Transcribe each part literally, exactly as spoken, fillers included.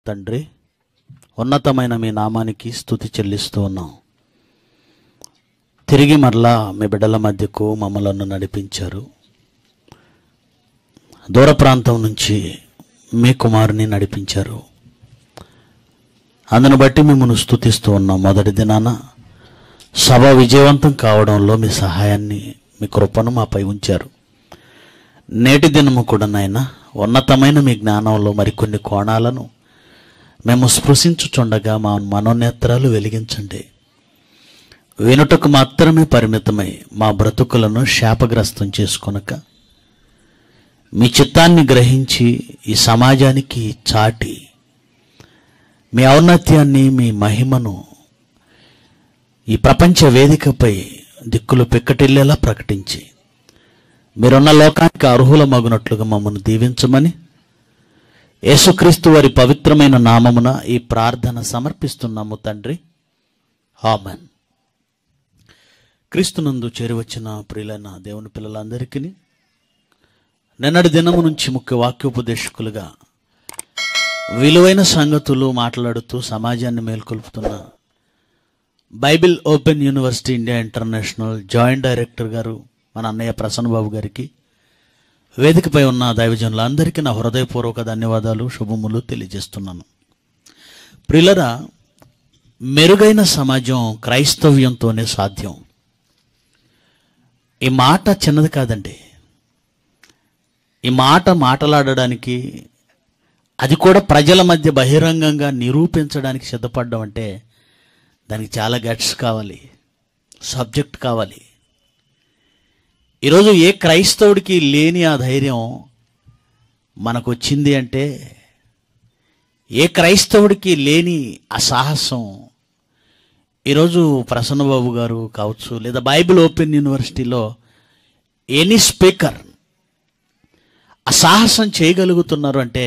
తండ్రి, ఉన్నతమైన మీ నామానికి స్తుతి చెల్లిస్తూ ఉన్నాం. తిరిగి మరలా మీ బిడ్డల మధ్యకు మమ్మలను నడిపించారు. దూర ప్రాంతం నుంచి మీ కుమారుని నడిపించారు. అందును బట్టి మిమ్మల్ని స్తుతిస్తూ ఉన్నాం. మొదటి దినాన సభ విజయవంతం కావడంలో మీ సహాయాన్ని, మీ కృపను మాపై ఉంచారు. నేటి దినము కూడా నాయన ఉన్నతమైన మీ జ్ఞానంలో మరికొన్ని కోణాలను మేము స్పృశించుచుండగా మా మనోనేత్రాలు వెలిగించండి. వినుటకు మాత్రమే పరిమితమై మా బ్రతుకులను శాపగ్రస్తం చేసుకొనక మీ చిత్తాన్ని గ్రహించి ఈ సమాజానికి చాటి మీ ఔన్నత్యాన్ని, మీ మహిమను ఈ ప్రపంచ వేదికపై దిక్కులు పిక్కటిల్లేలా ప్రకటించి మీరున్న లోకానికి అర్హుల మగునట్లుగా మమ్మల్ని దీవించమని యేసుక్రీస్తు వారి పవిత్రమైన నామమున ఈ ప్రార్థన సమర్పిస్తున్నాము తండ్రి, ఆమెన్. క్రీస్తునందు చేరివచ్చిన ప్రియులైన దేవుని పిల్లలందరికీ నిన్నటి దినము నుంచి ముఖ్య వాక్యోపదేశకులుగా విలువైన సంగతులు మాట్లాడుతూ సమాజాన్ని మేల్కొల్పుతున్న Bible open university India international joint director గారు మన అన్నయ్య ప్రసన్నబాబు గారికి, వేదికపై ఉన్న దైవజనులందరికీ నా హృదయపూర్వక ధన్యవాదాలు, శుభములు తెలియజేస్తున్నాను. ప్రియులరా, మెరుగైన సమాజం క్రైస్తవ్యంతోనే సాధ్యం. ఈ మాట చిన్నది కాదండి. ఈ మాట మాట్లాడడానికి, అది కూడా ప్రజల మధ్య బహిరంగంగా నిరూపించడానికి సిద్ధపడడం అంటే దానికి చాలా గట్స్ కావాలి, సబ్జెక్ట్ కావాలి. ఈరోజు ఏ క్రైస్తవుడికి లేని ఆ ధైర్యం మనకు వచ్చింది అంటే, ఏ క్రైస్తవుడికి లేని ఆ సాహసం ఈరోజు ప్రసన్నబాబు గారు కావచ్చు, లేదా బైబిల్ ఓపెన్ యూనివర్సిటీలో ఎనీ స్పీకర్ ఆ సాహసం చేయగలుగుతున్నారు అంటే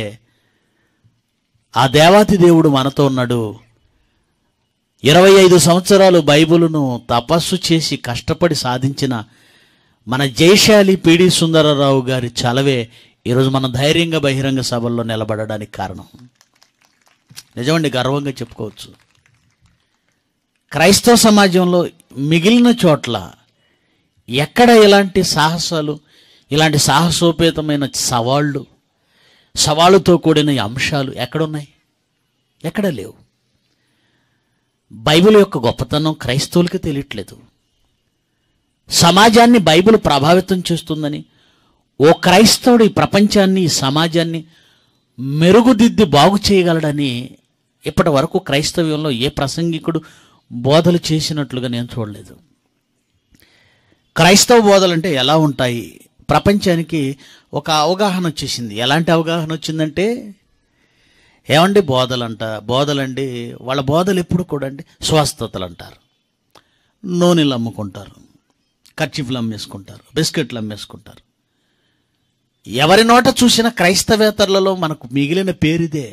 ఆ దేవాతి దేవుడు మనతో ఉన్నాడు. ఇరవై ఐదు సంవత్సరాలు బైబిలును తపస్సు చేసి కష్టపడి సాధించిన మన జయశాలి పిడి సుందరరావు గారి చలవే ఈరోజు మనం ధైర్యంగా బహిరంగ సభల్లో నిలబడడానికి కారణం. నిజమండి, గర్వంగా చెప్పుకోవచ్చు. క్రైస్తవ సమాజంలో మిగిలిన చోట్ల ఎక్కడ ఇలాంటి సాహసాలు, ఇలాంటి సాహసోపేతమైన సవాళ్ళు, సవాళ్ళతో కూడిన అంశాలు ఎక్కడున్నాయి? ఎక్కడ లేవు. బైబిల్ యొక్క గొప్పతనం క్రైస్తవులకి తెలియట్లేదు. సమాజాన్ని బైబిల్ ప్రభావితం చేస్తుందని ఓ క్రైస్తవుడు ఈ ప్రపంచాన్ని, ఈ సమాజాన్ని మెరుగుదిద్ది బాగు చేయగలడని ఇప్పటి వరకు క్రైస్తవ్యంలో ఏ ప్రసంగికుడు బోధలు చేసినట్లుగా నేను చూడలేదు. క్రైస్తవ బోధలు అంటే ఎలా ఉంటాయి? ప్రపంచానికి ఒక అవగాహన వచ్చేసింది. ఎలాంటి అవగాహన వచ్చిందంటే, ఏమండి బోధలంట, బోధలండి వాళ్ళ బోధలు ఎప్పుడు కూడా అండి స్వస్థతలు అంటారు, నూనెలు అమ్ముకుంటారు, కర్చీఫ్లు అమ్మేసుకుంటారు, బిస్కెట్లు అమ్మేసుకుంటారు. ఎవరి నోట చూసిన క్రైస్తవేతరులలో మనకు మిగిలిన పేరుదే.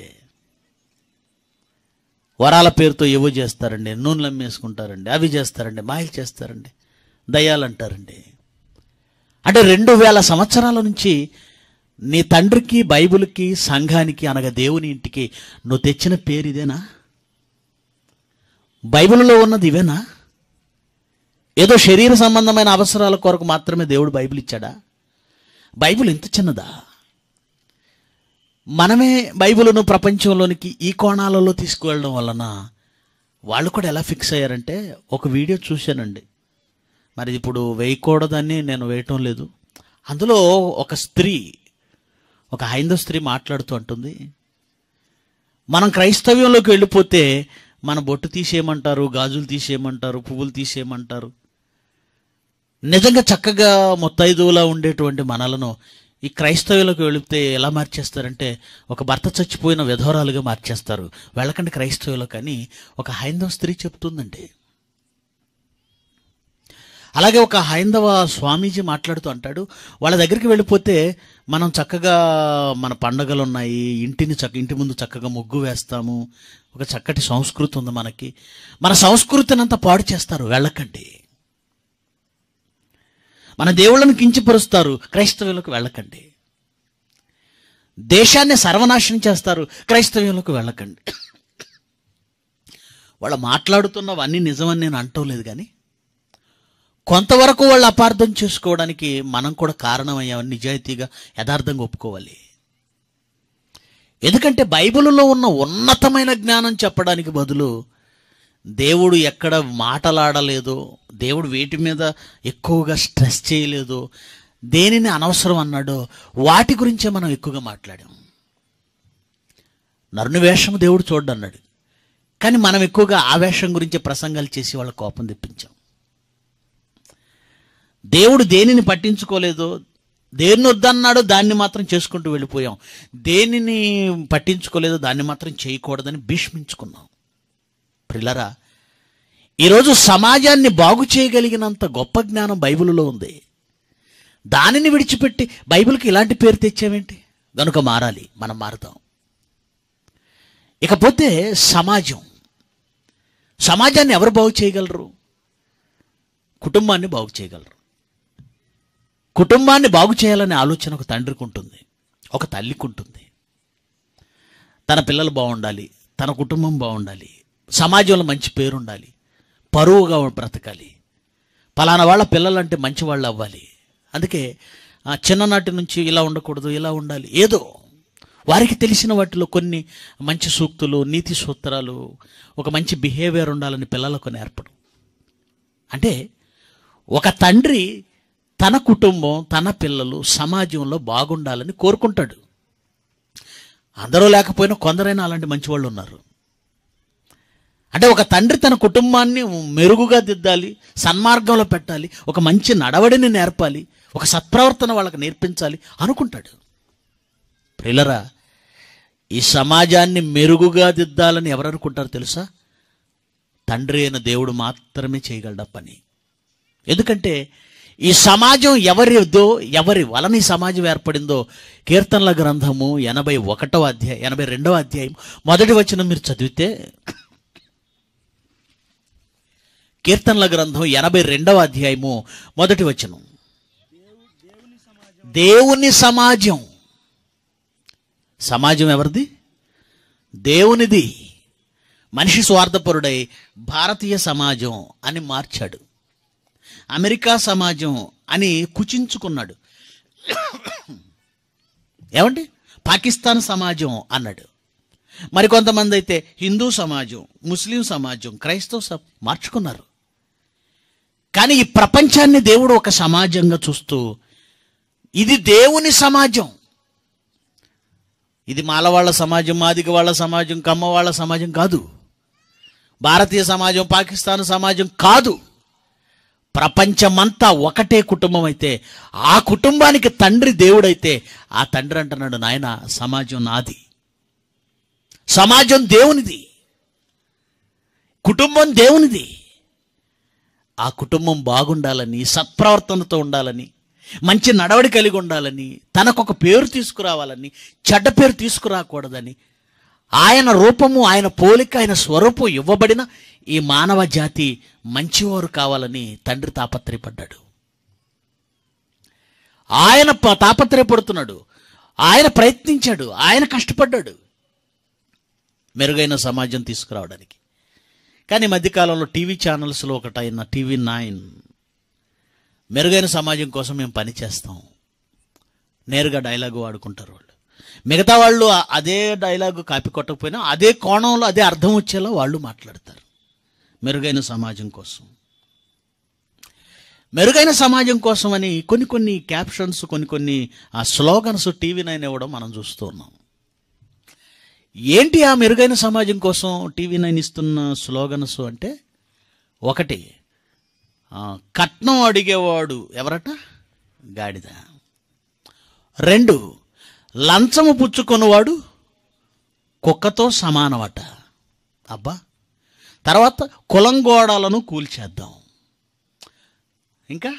వరాల పేరుతో ఏవో చేస్తారండి, నూనెలు అమ్మేసుకుంటారండి, అవి చేస్తారండి, మాయలు చేస్తారండి, దయ్యాలు అంటారండి. అంటే రెండు వేల సంవత్సరాల నుంచి నీ తండ్రికి, బైబిల్కి, సంఘానికి అనగా దేవుని ఇంటికి నువ్వు తెచ్చిన పేరు ఇదేనా? బైబిల్లో ఉన్నది ఇవేనా? ఏదో శరీర సంబంధమైన అవసరాల కొరకు మాత్రమే దేవుడు బైబిల్ ఇచ్చాడా? బైబిల్ ఇంత చిన్నదా? మనమే బైబిల్ను ప్రపంచంలోనికి ఈ కోణాలలో తీసుకువెళ్ళడం వలన వాళ్ళు కూడా ఎలా ఫిక్స్ అయ్యారంటే, ఒక వీడియో చూశానండి, మరి ఇప్పుడు వేయకూడదని నేను వేయటం లేదు. అందులో ఒక స్త్రీ, ఒక హైందవ స్త్రీ మాట్లాడుతూ అంటుంది, మనం క్రైస్తవ్యంలోకి వెళ్ళిపోతే మన బొట్టు తీసేయమంటారు, గాజులు తీసేయమంటారు, పువ్వులు తీసేయమంటారు. నిజంగా చక్కగా ముత్తైదువులా ఉండేటువంటి మనలను ఈ క్రైస్తవులకు వెళితే ఎలా మార్చేస్తారంటే ఒక భర్త చచ్చిపోయిన విధవరాలుగా మార్చేస్తారు. వెళ్ళకండి క్రైస్తవులకు అని ఒక హైందవ స్త్రీ చెప్తుందండి. అలాగే ఒక హైందవ స్వామీజీ మాట్లాడుతూ అంటాడు, వాళ్ళ దగ్గరికి వెళ్ళిపోతే మనం చక్కగా మన పండగలు ఉన్నాయి, ఇంటిని చక్క ఇంటి ముందు చక్కగా ముగ్గు వేస్తాము, ఒక చక్కటి సంస్కృతి ఉంది మనకి, మన సంస్కృతిని అంతా పాడు చేస్తారు, వెళ్ళకండి. మన దేవుళ్ళను కించపరుస్తారు, క్రైస్తవులకు వెళ్ళకండి. దేశాన్ని సర్వనాశనం చేస్తారు. క్రైస్తవ్యంలోకి వెళ్ళకండి. వాళ్ళు మాట్లాడుతున్నవన్నీ నిజమని నేను అంటలేదు, కానీ కొంతవరకు వాళ్ళు అపార్థం చేసుకోవడానికి మనం కూడా కారణమయ్యామని నిజాయితీగా యథార్థంగా ఒప్పుకోవాలి. ఎందుకంటే బైబిల్లో ఉన్న ఉన్నతమైన జ్ఞానం చెప్పడానికి బదులు దేవుడు ఎక్కడ మాటలాడలేదో, దేవుడు వేటి మీద ఎక్కువగా స్ట్రెస్ చేయలేదో, దేనిని అనవసరం అన్నాడో వాటి గురించే మనం ఎక్కువగా మాట్లాడాం. నరుని వేషం దేవుడు చూడన్నాడు, కానీ మనం ఎక్కువగా ఆ వేషం గురించి ప్రసంగాలు చేసి వాళ్ళ కోపం తెప్పించాం. దేవుడు దేనిని పట్టించుకోలేదో, దేన్ని వద్దన్నాడో దాన్ని మాత్రం చేసుకుంటూ వెళ్ళిపోయాం. దేనిని పట్టించుకోలేదో దాన్ని మాత్రం చేయకూడదని భీష్మించుకున్నాం. ప్రిలరా, ఈరోజు సమాజాన్ని బాగు చేయగలిగినంత గొప్ప జ్ఞానం బైబిల్లో ఉంది. దానిని విడిచిపెట్టి బైబిల్కి ఇలాంటి పేరు తెచ్చామేంటి? గనుక మారాలి, మనం మారుతాం. ఇకపోతే సమాజం. సమాజాన్ని ఎవరు బాగు చేయగలరు? కుటుంబాన్ని బాగు చేయగలరు. కుటుంబాన్ని బాగు చేయాలనే ఆలోచన ఒక తండ్రికి ఉంటుంది, ఒక తల్లికి ఉంటుంది. తన పిల్లలు బాగుండాలి, తన కుటుంబం బాగుండాలి, సమాజంలో మంచి పేరు ఉండాలి, పరువుగా బ్రతకాలి, పలానా వాళ్ళ పిల్లలంటే మంచి వాళ్ళు అవ్వాలి. అందుకే చిన్ననాటి నుంచి ఇలా ఉండకూడదు, ఇలా ఉండాలి, ఏదో వారికి తెలిసిన వాటిలో కొన్ని మంచి సూక్తులు, నీతి సూత్రాలు, ఒక మంచి బిహేవియర్ ఉండాలని పిల్లలకు నేర్పడం. అంటే ఒక తండ్రి తన కుటుంబం, తన పిల్లలు సమాజంలో బాగుండాలని కోరుకుంటాడు. అందరూ లేకపోయినా కొందరైనా అలాంటి మంచి వాళ్ళు ఉన్నారు. అంటే ఒక తండ్రి తన కుటుంబాన్ని మెరుగుగా దిద్దాలి, సన్మార్గంలో పెట్టాలి, ఒక మంచి నడవడిని నేర్పాలి, ఒక సత్ప్రవర్తన వాళ్ళకి నేర్పించాలి అనుకుంటాడు. ప్రియులరా, ఈ సమాజాన్ని మెరుగుగా దిద్దాలని ఎవరు అనుకుంటారు తెలుసా? తండ్రి అయిన దేవుడు మాత్రమే చేయగలడు పని. ఎందుకంటే ఈ సమాజం ఎవరిదో, ఎవరి వలన ఈ సమాజం ఏర్పడిందో కీర్తనల గ్రంథము ఎనభై ఒకటవ అధ్యాయం ఎనభై రెండవ అధ్యాయం మొదటి వచనం మీరు చదివితే, కీర్తనల గ్రంథం ఎనభై రెండవ అధ్యాయము మొదటి వచనం, దేవుని సమాజం. సమాజం ఎవరిది? దేవునిది. మనిషి స్వార్థపరుడై భారతీయ సమాజం అని మార్చాడు, అమెరికా సమాజం అని కుచించుకున్నాడు, ఏమండి పాకిస్తాన్ సమాజం అన్నాడు. మరికొంతమంది అయితే హిందూ సమాజం, ముస్లిం సమాజం, క్రైస్తవ సమాజం మార్చుకున్నారు. కానీ ఈ ప్రపంచాన్ని దేవుడు ఒక సమాజంగా చూస్తూ, ఇది దేవుని సమాజం, ఇది మాలవాళ్ళ సమాజం, మాదిగ వాళ్ళ సమాజం, కమ్మ వాళ్ళ సమాజం కాదు, భారతీయ సమాజం, పాకిస్తాన్ సమాజం కాదు. ప్రపంచమంతా ఒకటే కుటుంబం అయితే, ఆ కుటుంబానికి తండ్రి దేవుడైతే, ఆ తండ్రి అంటున్నాడు, నాయన సమాజం నాది, సమాజం దేవునిది, కుటుంబం దేవునిది. ఆ కుటుంబం బాగుండాలని, సత్ప్రవర్తనతో ఉండాలని, మంచి నడవడి కలిగి ఉండాలని, తనకొక పేరు తీసుకురావాలని, చెడ్డ పేరు తీసుకురాకూడదని, ఆయన రూపము, ఆయన పోలిక, ఆయన స్వరూపం ఇవ్వబడిన ఈ మానవ జాతి మంచివారు కావాలని తండ్రి తాపత్రయపడ్డాడు. ఆయన తాపత్రయపడుతున్నాడు, ఆయన ప్రయత్నించాడు, ఆయన కష్టపడ్డాడు మెరుగైన సమాజం తీసుకురావడానికి. కానీ మధ్యకాలంలో టీవీ ఛానల్స్లో ఒకటైన టీవీ నైన్ మెరుగైన సమాజం కోసం మేము పని చేస్తాం, నేరుగా డైలాగు వాడుకుంటారు వాళ్ళు. మిగతా వాళ్ళు అదే డైలాగు కాపీ కొట్టకపోయినా అదే కోణంలో, అదే అర్థం వచ్చేలా వాళ్ళు మాట్లాడతారు. మెరుగైన సమాజం కోసం, మెరుగైన సమాజం కోసం అని కొన్ని కొన్ని క్యాప్షన్స్, కొన్ని కొన్ని ఆ స్లోగన్స్ టీవీ నైన్ ఇవ్వడం మనం చూస్తూ ఉన్నాం. ఏంటి ఆ మెరుగైన సమాజం కోసం టీవీ నైన్ ఇస్తున్న స్లోగన్స్ అంటే, ఒకటి కట్నం అడిగేవాడు ఎవరట? గాడిద. రెండు, లంచము పుచ్చుకున్నవాడు కుక్కతో సమానమట. అబ్బా. తర్వాత కులంగోడాలను కూల్చేద్దాం. ఇంకా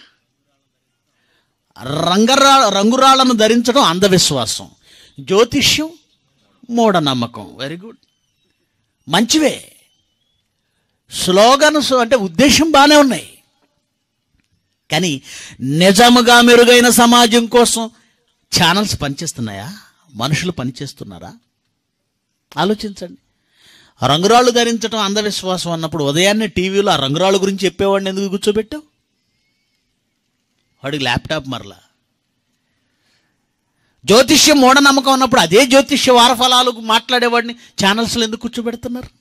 రంగరా రంగురాళ్లను ధరించడం అంధవిశ్వాసం, జ్యోతిష్యం మూఢనమ్మకం. వెరీ గుడ్, మంచివే స్లోగన్స్, అంటే ఉద్దేశం బాగానే ఉన్నాయి. కానీ నిజముగా మెరుగైన సమాజం కోసం ఛానల్స్ పనిచేస్తున్నాయా? మనుషులు పనిచేస్తున్నారా? ఆలోచించండి. రంగురాళ్ళు ధరించడం అంధవిశ్వాసం అన్నప్పుడు ఉదయాన్నే టీవీలో ఆ రంగురాళ్ళు గురించి చెప్పేవాడిని ఎందుకు కూర్చోబెట్టావు? వాడికి ల్యాప్టాప్ మరలా. జ్యోతిష్యం మూఢనమ్మకం అన్నప్పుడు అదే జ్యోతిష్య వారఫలాలు మాట్లాడేవాడిని ఛానల్స్లో ఎందుకు కూర్చోబెడుతున్నారు?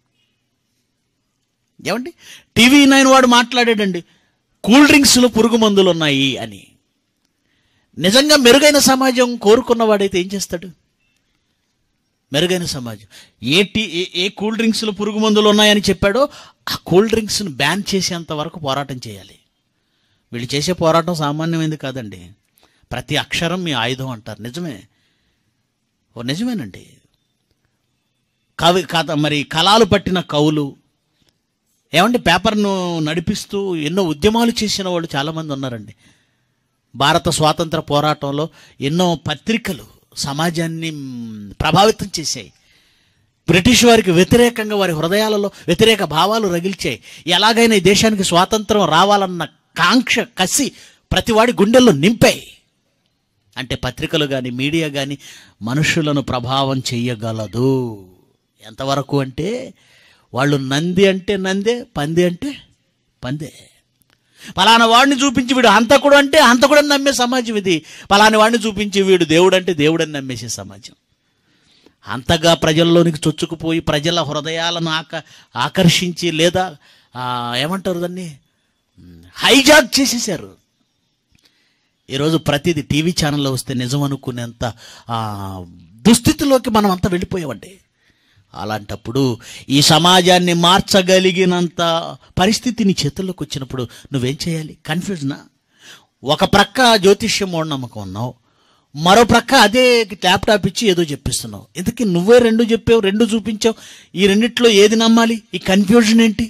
ఏమండి, టీవీ నైన్ వాడు మాట్లాడాడండి కూల్ డ్రింక్స్లో పురుగు మందులు ఉన్నాయి అని. నిజంగా మెరుగైన సమాజం కోరుకున్నవాడైతే ఏం చేస్తాడు? మెరుగైన సమాజం ఏ టీ ఏ కూల్ డ్రింక్స్లో పురుగు మందులు ఉన్నాయని చెప్పాడో ఆ కూల్ డ్రింక్స్ను బ్యాన్ చేసేంత వరకు పోరాటం చేయాలి. వీళ్ళు చేసే పోరాటం సామాన్యమైనది కాదండి. ప్రతి అక్షరం మీ ఆయుధం అంటారు. నిజమే, ఓ నిజమేనండి. కవి కథ మరి కళలు పట్టిన కవులు ఏమంటే పేపర్ను నడిపిస్తూ ఎన్నో ఉద్యమాలు చేసిన వాళ్ళు చాలామంది ఉన్నారండి. భారత స్వాతంత్ర పోరాటంలో ఎన్నో పత్రికలు సమాజాన్ని ప్రభావితం చేశాయి. బ్రిటిష్ వారికి వ్యతిరేకంగా వారి హృదయాలలో వ్యతిరేక భావాలు రగిల్చాయి. ఎలాగైనా ఈ దేశానికి స్వాతంత్రం రావాలన్న కాంక్ష కసి ప్రతివాడి గుండెల్లో నింపాయి. అంటే పత్రికలు కానీ మీడియా కానీ మనుషులను ప్రభావం చెయ్యగలదు. ఎంతవరకు అంటే వాళ్ళు నంది అంటే నందే, పంది అంటే పందే. పలానా వాడిని చూపించి వీడు హంతకుడు అంటే హంతకుడని నమ్మే సమాజం ఇది. పలాని వాడిని చూపించి వీడు దేవుడు అంటే దేవుడని నమ్మేసే సమాజం. అంతగా ప్రజల్లోనికి చొచ్చుకుపోయి ప్రజల హృదయాలను ఆక ఆకర్షించి లేదా ఏమంటారు దాన్ని హైజాక్ చేసేసారు. ఈరోజు ప్రతిదీ టీవీ ఛానల్లో వస్తే నిజం అనుకునేంత దుస్థితిలోకి మనం అంతా వెళ్ళిపోయామండి. అలాంటప్పుడు ఈ సమాజాన్ని మార్చగలిగినంత పరిస్థితి నీ చేతుల్లోకి వచ్చినప్పుడు నువ్వేం చేయాలి? కన్ఫ్యూజనా? ఒక ప్రక్క జ్యోతిష్యం మూఢనమ్మకం ఉన్నావు, మరో ప్రక్క అదే ల్యాప్టాప్ ఇచ్చి ఏదో చెప్పిస్తున్నావు. ఇంతకీ నువ్వే రెండు చెప్పావు, రెండు చూపించావు. ఈ రెండిట్లో ఏది నమ్మాలి? ఈ కన్ఫ్యూజన్ ఏంటి?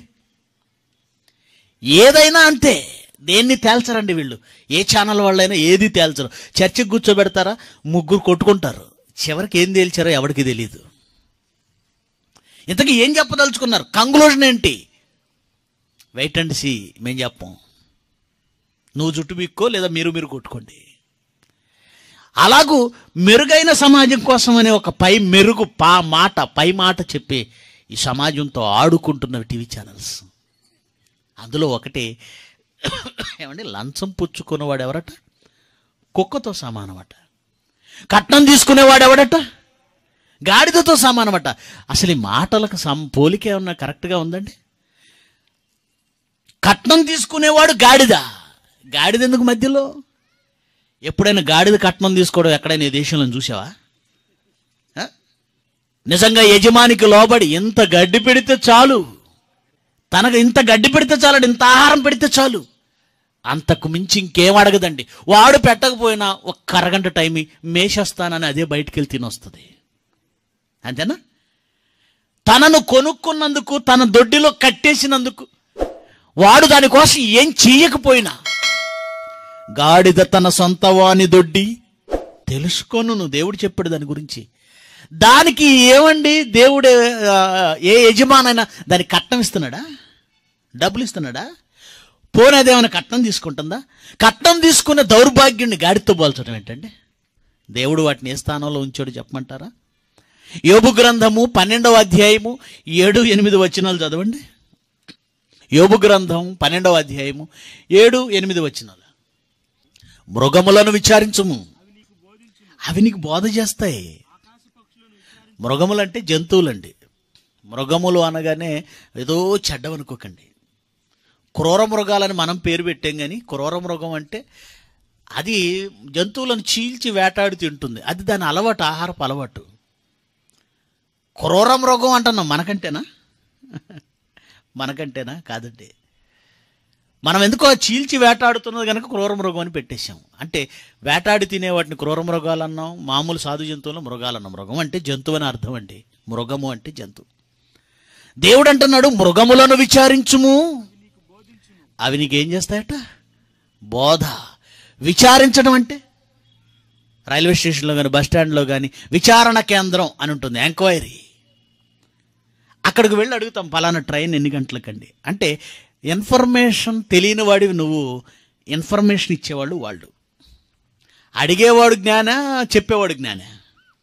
ఏదైనా అంతే, దేన్ని తేల్చరండి వీళ్ళు. ఏ ఛానల్ వాళ్ళైనా ఏది తేల్చరు. చర్చకు కూర్చోబెడతారా, ముగ్గురు కొట్టుకుంటారు, చివరికి ఏం తేల్చారో ఎవరికి తెలియదు. ఇంతకీ ఏం చెప్పదలుచుకున్నారు? కంక్లూజన్ ఏంటి? Wait and see. మేము చెప్పం, నువ్వు జుట్టు బిక్కో లేదా మీరు మీరు కొట్టుకోండి. అలాగూ మెరుగైన సమాజం కోసం అనే ఒక పై మెరుగు పా మాట పై మాట చెప్పి ఈ సమాజంతో ఆడుకుంటున్నవి టీవీ ఛానల్స్. అందులో ఒకటి ఏమండి, లంచం పుచ్చుకునేవాడు ఎవరట? కుక్కతో సమానమట. కట్నం తీసుకునేవాడు ఎవడట? గాడిదతో సమానమట. అసలు ఈ మాటలకు సం పోలిక ఏమన్నా కరెక్ట్గా ఉందండి? కట్నం తీసుకునేవాడు గాడిద. గాడిద ఎందుకు మధ్యలో? ఎప్పుడైనా గాడిద కట్నం తీసుకోవడం ఎక్కడైనా ఈ దేశంలో చూసావా? నిజంగా యజమానికి లోబడి ఇంత గడ్డి పెడితే చాలు, తనకు ఇంత గడ్డి పెడితే చాలు, ఇంత ఆహారం పెడితే చాలు, అంతకు మించి ఇంకేం అడగదండి. వాడు పెట్టకపోయినా ఒక అరగంట టైం మేషేస్తానని అదే బయటికి వెళ్ళి తినొస్తుంది. అంతేనా? తనను కొనుక్కున్నందుకు, తన దొడ్డిలో కట్టేసినందుకు వాడు దానికోసం ఏం చెయ్యకపోయినా, గాడిద తన సొంత వాని దొడ్డి తెలుసుకోను దేవుడు చెప్పాడు దాని గురించి. దానికి ఏమండి దేవుడే ఏ యజమానైనా దానికి కట్నం ఇస్తున్నాడా? డబ్బులు ఇస్తున్నాడా? పోనేదేమైనా కట్నం తీసుకుంటుందా? కట్నం తీసుకునే దౌర్భాగ్యుడిని గాడితో పోల్చడం ఏంటండి? దేవుడు వాటిని ఏ స్థానంలో ఉంచాడు చెప్పమంటారా? యోబు గ్రంథము పన్నెండవ అధ్యాయము ఏడు ఎనిమిది వచనాలు చదవండి. యోబు గ్రంథం పన్నెండవ అధ్యాయము ఏడు ఎనిమిది వచనాలు. మృగములను విచారించుము, అవి నీకు బోధ చేస్తాయి. మృగములు అంటే జంతువులండి. మృగములు అనగానే ఏదో చెడ్డవనుకోకండి. క్రూర మృగాలని మనం పేరు పెట్టాం, కానీ క్రూర మృగం అంటే అది జంతువులను చీల్చి వేటాడి తింటుంది. అది దాని అలవాటు, ఆహారపు అలవాటు. క్రూర మృగం అంటున్నాం మనకంటేనా? మనకంటేనా? కాదండి. మనం ఎందుకో చీల్చి వేటాడుతున్నది కనుక క్రూర మృగం అని పెట్టేశాం. అంటే వేటాడి తినే వాటిని క్రూర మృగాలు అన్నాం, మామూలు సాధు జంతువులు మృగాలు అన్నాం. మృగం అంటే జంతువు అని అర్థం అండి. మృగము అంటే జంతువు. దేవుడు అంటున్నాడు మృగములను విచారించుము, అవి నీకేం చేస్తాయట? బోధ. విచారించడం అంటే రైల్వే స్టేషన్లో కానీ బస్ స్టాండ్లో కానీ విచారణ కేంద్రం అని ఉంటుంది, ఎంక్వైరీ. అక్కడికి వెళ్ళి అడుగుతాం పలానా ట్రైన్ ఎన్ని గంటలకండి అంటే ఇన్ఫర్మేషన్ తెలియని వాడివి నువ్వు, ఇన్ఫర్మేషన్ ఇచ్చేవాళ్ళు వాళ్ళు. అడిగేవాడు జ్ఞాన, చెప్పేవాడు జ్ఞాన?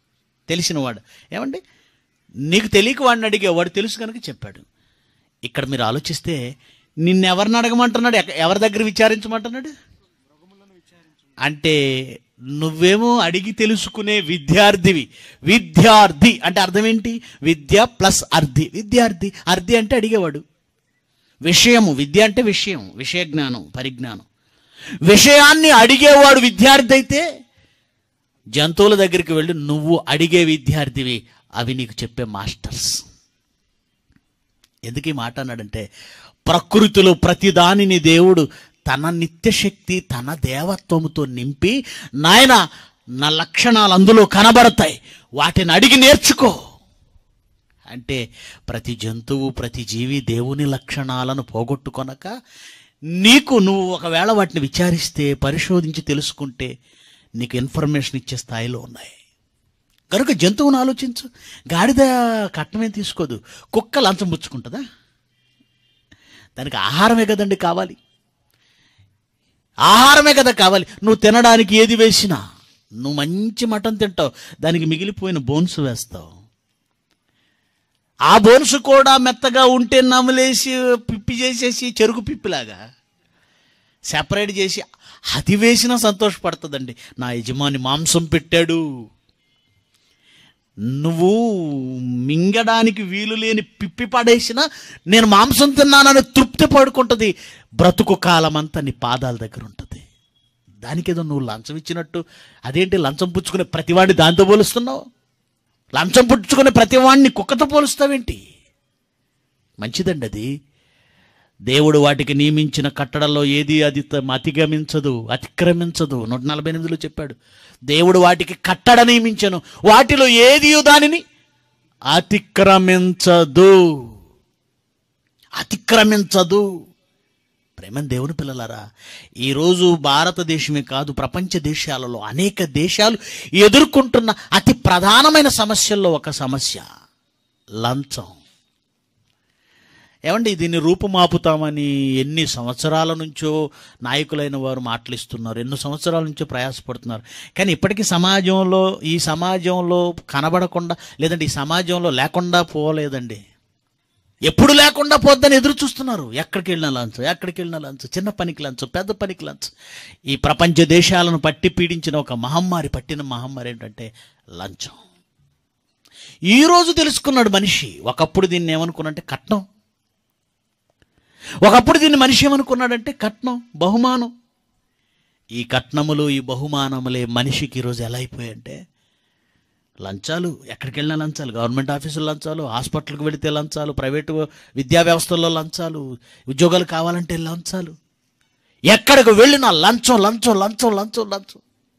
తెలిసినవాడు. ఏమండి, నీకు తెలియక వాడిని అడిగే, వాడు తెలుసు కనుక చెప్పాడు. ఇక్కడ మీరు ఆలోచిస్తే నిన్నెవరిని అడగమంటున్నాడు, ఎవరి దగ్గర విచారించమంటున్నాడు అంటే నువ్వేమో అడిగి తెలుసుకునే విద్యార్థివి. విద్యార్థి అంటే అర్థం ఏంటి? విద్య ప్లస్ అర్థి. విద్యార్థి, అర్థి అంటే అడిగేవాడు. విషయము, విద్య అంటే విషయం, విషయ జ్ఞానం, పరిజ్ఞానం. విషయాన్ని అడిగేవాడు విద్యార్థి అయితే జంతువుల దగ్గరికి వెళ్ళి నువ్వు అడిగే విద్యార్థివి, అవి నీకు చెప్పే మాస్టర్స్. ఎందుకు ఈ మాట అన్నాడంటే, ప్రకృతిలో ప్రతిదానిని దేవుడు తన నిత్యశక్తి, తన దేవత్వముతో నింపి, నాయన నా లక్షణాలు అందులో కనబడతాయి, వాటిని అడిగి నేర్చుకో అంటే, ప్రతి జంతువు, ప్రతి జీవి దేవుని లక్షణాలను పోగొట్టుకొనక నీకు నువ్వు ఒకవేళ వాటిని విచారిస్తే, పరిశోధించి తెలుసుకుంటే నీకు ఇన్ఫర్మేషన్ ఇచ్చే స్థాయిలో ఉన్నాయి. కనుక జంతువును ఆలోచించు. గాడిద కట్నమే తీసుకోదు, కుక్క లంచం పుచ్చుకుంటుందా? దానికి ఆహారమే కదండి కావాలి, ఆహారమే కదా కావాలి. నువ్వు తినడానికి ఏది వేసినా, నువ్వు మంచి మటన్ తింటావు, దానికి మిగిలిపోయిన బోన్స్ వేస్తావు. ఆ బోన్స్ కూడా మెత్తగా ఉంటే నమలేసి పిప్పి చేసేసి చెరుకు పిప్పిలాగా సెపరేట్ చేసి అది వేసినా సంతోషపడుతుందండి. నా యజమాని మాంసం పెట్టాడు. నువ్వు మింగడానికి వీలు లేని పిప్పి పడేసినా నేను మాంసం తిన్నానని తృప్తి పడుకుంటుంది. బ్రతుకు కాలం అంతా నీ పాదాల దగ్గర ఉంటుంది. దానికేదో నువ్వు లంచం ఇచ్చినట్టు, అదేంటి లంచం పుచ్చుకునే ప్రతివాడిని దాంతో పోలుస్తున్నావు? లంచం పుచ్చుకునే ప్రతివాడిని కుక్కతో పోలుస్తావేంటి? మంచిదండి అది. దేవుడు వాటికి నియమించిన కట్టడల్లో ఏది అది అతిగమించదు, అతిక్రమించదు. నూట నలభై ఎనిమిదిలో చెప్పాడు, దేవుడు వాటికి కట్టడ నియమించను, వాటిలో ఏది దానిని అతిక్రమించదు, అతిక్రమించదు. ప్రేమ దేవుని పిల్లలారా, ఈరోజు భారతదేశమే కాదు, ప్రపంచ దేశాలలో అనేక దేశాలు ఎదుర్కొంటున్న అతి ప్రధానమైన సమస్యల్లో ఒక సమస్య లంచం. ఏమండి, దీన్ని రూపుమాపుతామని ఎన్ని సంవత్సరాల నుంచో నాయకులైన వారు మాటలిస్తున్నారు, ఎన్నో సంవత్సరాల నుంచో ప్రయాసపడుతున్నారు. కానీ ఇప్పటికీ సమాజంలో, ఈ సమాజంలో కనబడకుండా, లేదంటే ఈ సమాజంలో లేకుండా పోలేదండి. ఎప్పుడు లేకుండా పోద్దని ఎదురు చూస్తున్నారు. ఎక్కడికి వెళ్ళిన లంచం, ఎక్కడికి వెళ్ళిన లంచం, చిన్న పనికి లంచం, పెద్ద పనికి లంచం. ఈ ప్రపంచ దేశాలను పట్టి పీడించిన ఒక మహమ్మారి, పట్టిన మహమ్మారి ఏంటంటే లంచం. ఈరోజు తెలుసుకున్నాడు మనిషి. ఒకప్పుడు దీన్ని ఏమనుకున్నంటే కట్నం, ఒకప్పుడు దీన్ని మనిషి ఏమనుకున్నాడంటే కట్నం, బహుమానం. ఈ కట్నములు, ఈ బహుమానములే మనిషికి ఈరోజు ఎలా అయిపోయాయంటే లంచాలు. ఎక్కడికి వెళ్ళినా లంచాలు, గవర్నమెంట్ ఆఫీసులు లంచాలు, హాస్పిటల్కి వెళితే లంచాలు, ప్రైవేటు విద్యా వ్యవస్థల్లో లంచాలు, ఉద్యోగాలు కావాలంటే లంచాలు, ఎక్కడికి వెళ్ళినా లంచం లంచం లంచం లంచం లంచం.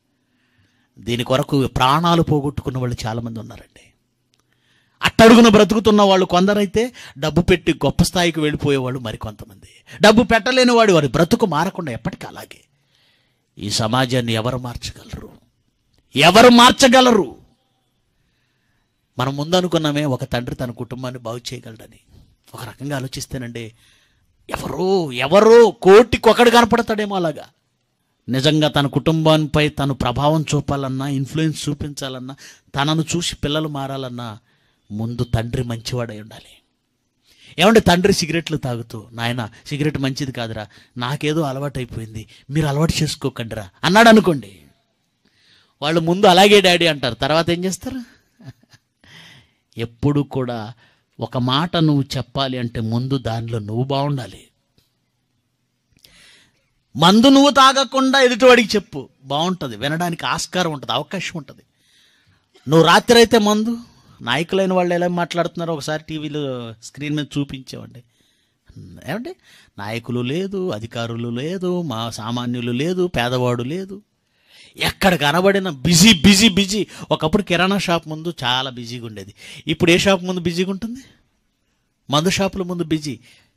దీని కొరకు ప్రాణాలు పోగొట్టుకున్న వాళ్ళు చాలామంది ఉన్నారండి. అట్టడుగున బ్రతుకుతున్న వాళ్ళు కొందరైతే, డబ్బు పెట్టి గొప్ప స్థాయికి వెళ్ళిపోయేవాళ్ళు మరికొంతమంది. డబ్బు పెట్టలేని వాడు వారి బ్రతుకు మారకుండా ఎప్పటికీ అలాగే. ఈ సమాజాన్ని ఎవరు మార్చగలరు? ఎవరు మార్చగలరు? మనం ముందు అనుకున్నామే ఒక తండ్రి తన కుటుంబాన్ని బాగు చేయగలడని. ఒక రకంగా ఆలోచిస్తేనండి, ఎవరో ఎవరో కోటికొకడు కనపడతాడేమో అలాగా. నిజంగా తన కుటుంబానిపై తను ప్రభావం చూపాలన్నా, ఇన్ఫ్లుయెన్స్ చూపించాలన్నా, తనను చూసి పిల్లలు మారాలన్నా ముందు తండ్రి మంచివాడై ఉండాలి. ఏమంటే తండ్రి సిగరెట్లు తాగుతూ, నాయన సిగరెట్ మంచిది కాదురా, నాకేదో అలవాటు అయిపోయింది, మీరు అలవాటు చేసుకోకండిరా అన్నాడు అనుకోండి, వాళ్ళు ముందు అలాగే డాడీ అంటారు. తర్వాత ఏం చేస్తారు? ఎప్పుడు కూడా ఒక మాట నువ్వు చెప్పాలి అంటే ముందు దానిలో నువ్వు బాగుండాలి. మందు నువ్వు తాగకుండా ఎదుటివాడికి చెప్పు, బాగుంటుంది, వినడానికి ఆస్కారం ఉంటుంది, అవకాశం ఉంటుంది. నువ్వు రాత్రి అయితే మందు, నాయకులైన వాళ్ళు ఎలా మాట్లాడుతున్నారో ఒకసారి టీవీలో స్క్రీన్ మీద చూపించామండి. ఏమంటే నాయకులు లేదు, అధికారులు లేదు, మా సామాన్యులు లేదు, పేదవాడు లేదు, ఎక్కడ కనబడిన బిజీ బిజీ బిజీ. ఒకప్పుడు కిరాణా షాప్ ముందు చాలా బిజీగా ఉండేది, ఇప్పుడు ఏ షాప్ ముందు బిజీగా ఉంటుంది? మందు షాపుల ముందు బిజీ.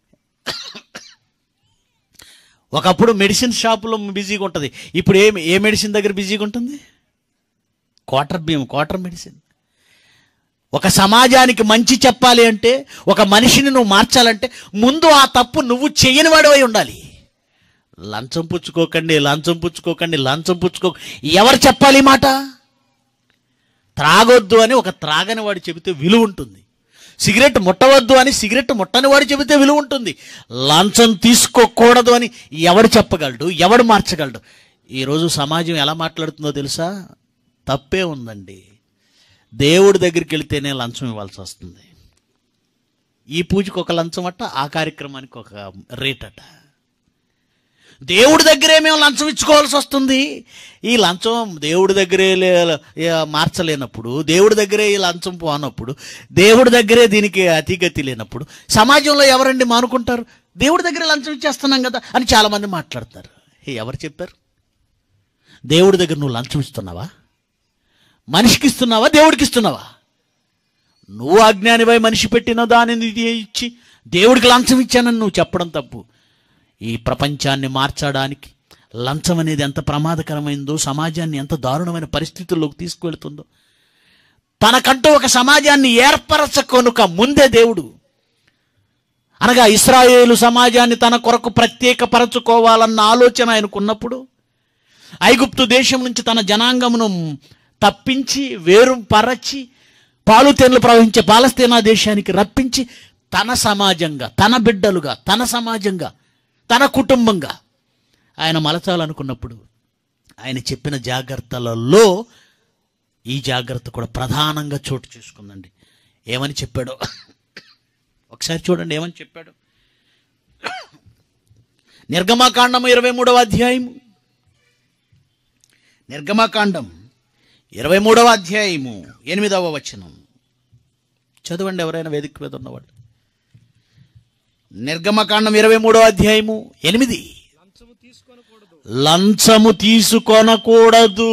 ఒకప్పుడు మెడిసిన్ షాపులో బిజీగా ఉంటుంది, ఇప్పుడు ఏ ఏ మెడిసిన్ దగ్గర బిజీగా ఉంటుంది? క్వార్టర్ బియ్యం, క్వార్టర్ మెడిసిన్. ఒక సమాజానికి మంచి చెప్పాలి అంటే, ఒక మనిషిని నువ్వు మార్చాలంటే ముందు ఆ తప్పు నువ్వు చేయని వాడివై ఉండాలి. లంచం పుచ్చుకోకండి, లంచం పుచ్చుకోకండి, లంచం పుచ్చుకో ఎవరు చెప్పాలి మాట? త్రాగొద్దు అని ఒక త్రాగని వాడు చెబితే విలువ ఉంటుంది. సిగరెట్ ముట్టవద్దు అని సిగరెట్ ముట్టని వాడు చెబితే విలువ ఉంటుంది. లంచం తీసుకోకూడదు అని ఎవడు చెప్పగలడు, ఎవడు మార్చగలడు? ఈరోజు సమాజం ఎలా మాట్లాడుతుందో తెలుసా? తప్పే ఉందండి. దేవుడి దగ్గరికి వెళితేనే లంచం ఇవ్వాల్సి వస్తుంది. ఈ పూజకు ఒక లంచం అట్ట, ఆ కార్యక్రమానికి ఒక రేట్ అట. దేవుడి దగ్గరే మేము లంచం ఇచ్చుకోవాల్సి వస్తుంది. ఈ లంచం దేవుడి దగ్గరే మార్చలేనప్పుడు, దేవుడి దగ్గరే ఈ లంచం పోనప్పుడు, దేవుడి దగ్గరే దీనికి అతిగతి లేనప్పుడు సమాజంలో ఎవరండి మానుకుంటారు? దేవుడి దగ్గరే లంచం ఇచ్చేస్తున్నాం కదా అని చాలామంది మాట్లాడతారు. ఎవరు చెప్పారు? దేవుడి దగ్గర నువ్వు లంచం ఇస్తున్నావా? మనిషికి ఇస్తున్నావా? దేవుడికి ఇస్తున్నావా? నువ్వు అజ్ఞానివై మనిషి పెట్టిన దానిని ఇచ్చి దేవుడికి లంచం ఇచ్చానని నువ్వు చెప్పడం తప్పు. ఈ ప్రపంచాన్ని మార్చడానికి లంచం అనేది ఎంత ప్రమాదకరమైందో, సమాజాన్ని ఎంత దారుణమైన పరిస్థితుల్లోకి తీసుకువెళ్తుందో. తనకంటూ ఒక సమాజాన్ని ఏర్పరచకొనుక ముందే దేవుడు, అనగా ఇశ్రాయేలు సమాజాన్ని తన కొరకు ప్రత్యేకపరచుకోవాలన్న ఆలోచన ఆయనకున్నప్పుడు, ఐగుప్తు దేశం నుంచి తన జనాంగమును తప్పించి వేరు పరచి పాలు తేనెలు ప్రవహించే పాలస్తీనా దేశానికి రప్పించి తన సమాజంగా, తన బిడ్డలుగా, తన సమాజంగా, తన కుటుంబంగా ఆయన మలచాలనుకున్నప్పుడు ఆయన చెప్పిన జాగ్రత్తలలో ఈ జాగ్రత్త కూడా ప్రధానంగా చోటు చేసుకుందండి. ఏమని చెప్పాడో ఒకసారి చూడండి. ఏమని చెప్పాడు? నిర్గమకాండం ఇరవై మూడవ అధ్యాయము నిర్గమకాండం ఇరవై మూడవ అధ్యాయము ఎనిమిదవ వచనం చదవండి. ఎవరైనా వేదిక మీద ఉన్నవాళ్ళు. నిర్గమకాండం ఇరవై మూడవ అధ్యాయము ఎనిమిది. లంచము తీసుకొనకూడదు.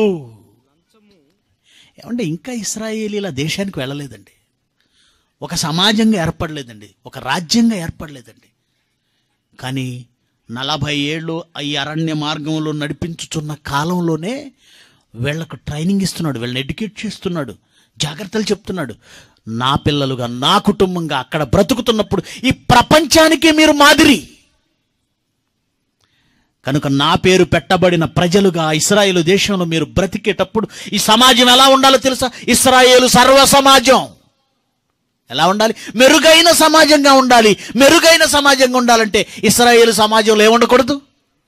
ఏమంటే ఇంకా ఇశ్రాయేలీల దేశానికి వెళ్ళలేదండి, ఒక సమాజంగా ఏర్పడలేదండి, ఒక రాజ్యంగా ఏర్పడలేదండి. కానీ నలభై ఏళ్ళు ఈ అరణ్య మార్గంలో నడిపించుచున్న కాలంలోనే వీళ్ళకు ట్రైనింగ్ ఇస్తున్నాడు, వీళ్ళని ఎడ్యుకేట్ చేస్తున్నాడు, జాగ్రత్తలు చెప్తున్నాడు. నా పిల్లలుగా, నా కుటుంబంగా అక్కడ బ్రతుకుతున్నప్పుడు ఈ ప్రపంచానికి మీరు మాదిరి కనుక నా పేరు పెట్టబడిన ప్రజలుగా ఇశ్రాయేలు దేశంలో మీరు బ్రతికేటప్పుడు ఈ సమాజం ఎలా ఉండాలో తెలుసా? ఇశ్రాయేలు సర్వ సమాజం ఎలా ఉండాలి? మెరుగైన సమాజంగా ఉండాలి. మెరుగైన సమాజంగా ఉండాలంటే ఇశ్రాయేలు సమాజంలో ఏముండకూడదు?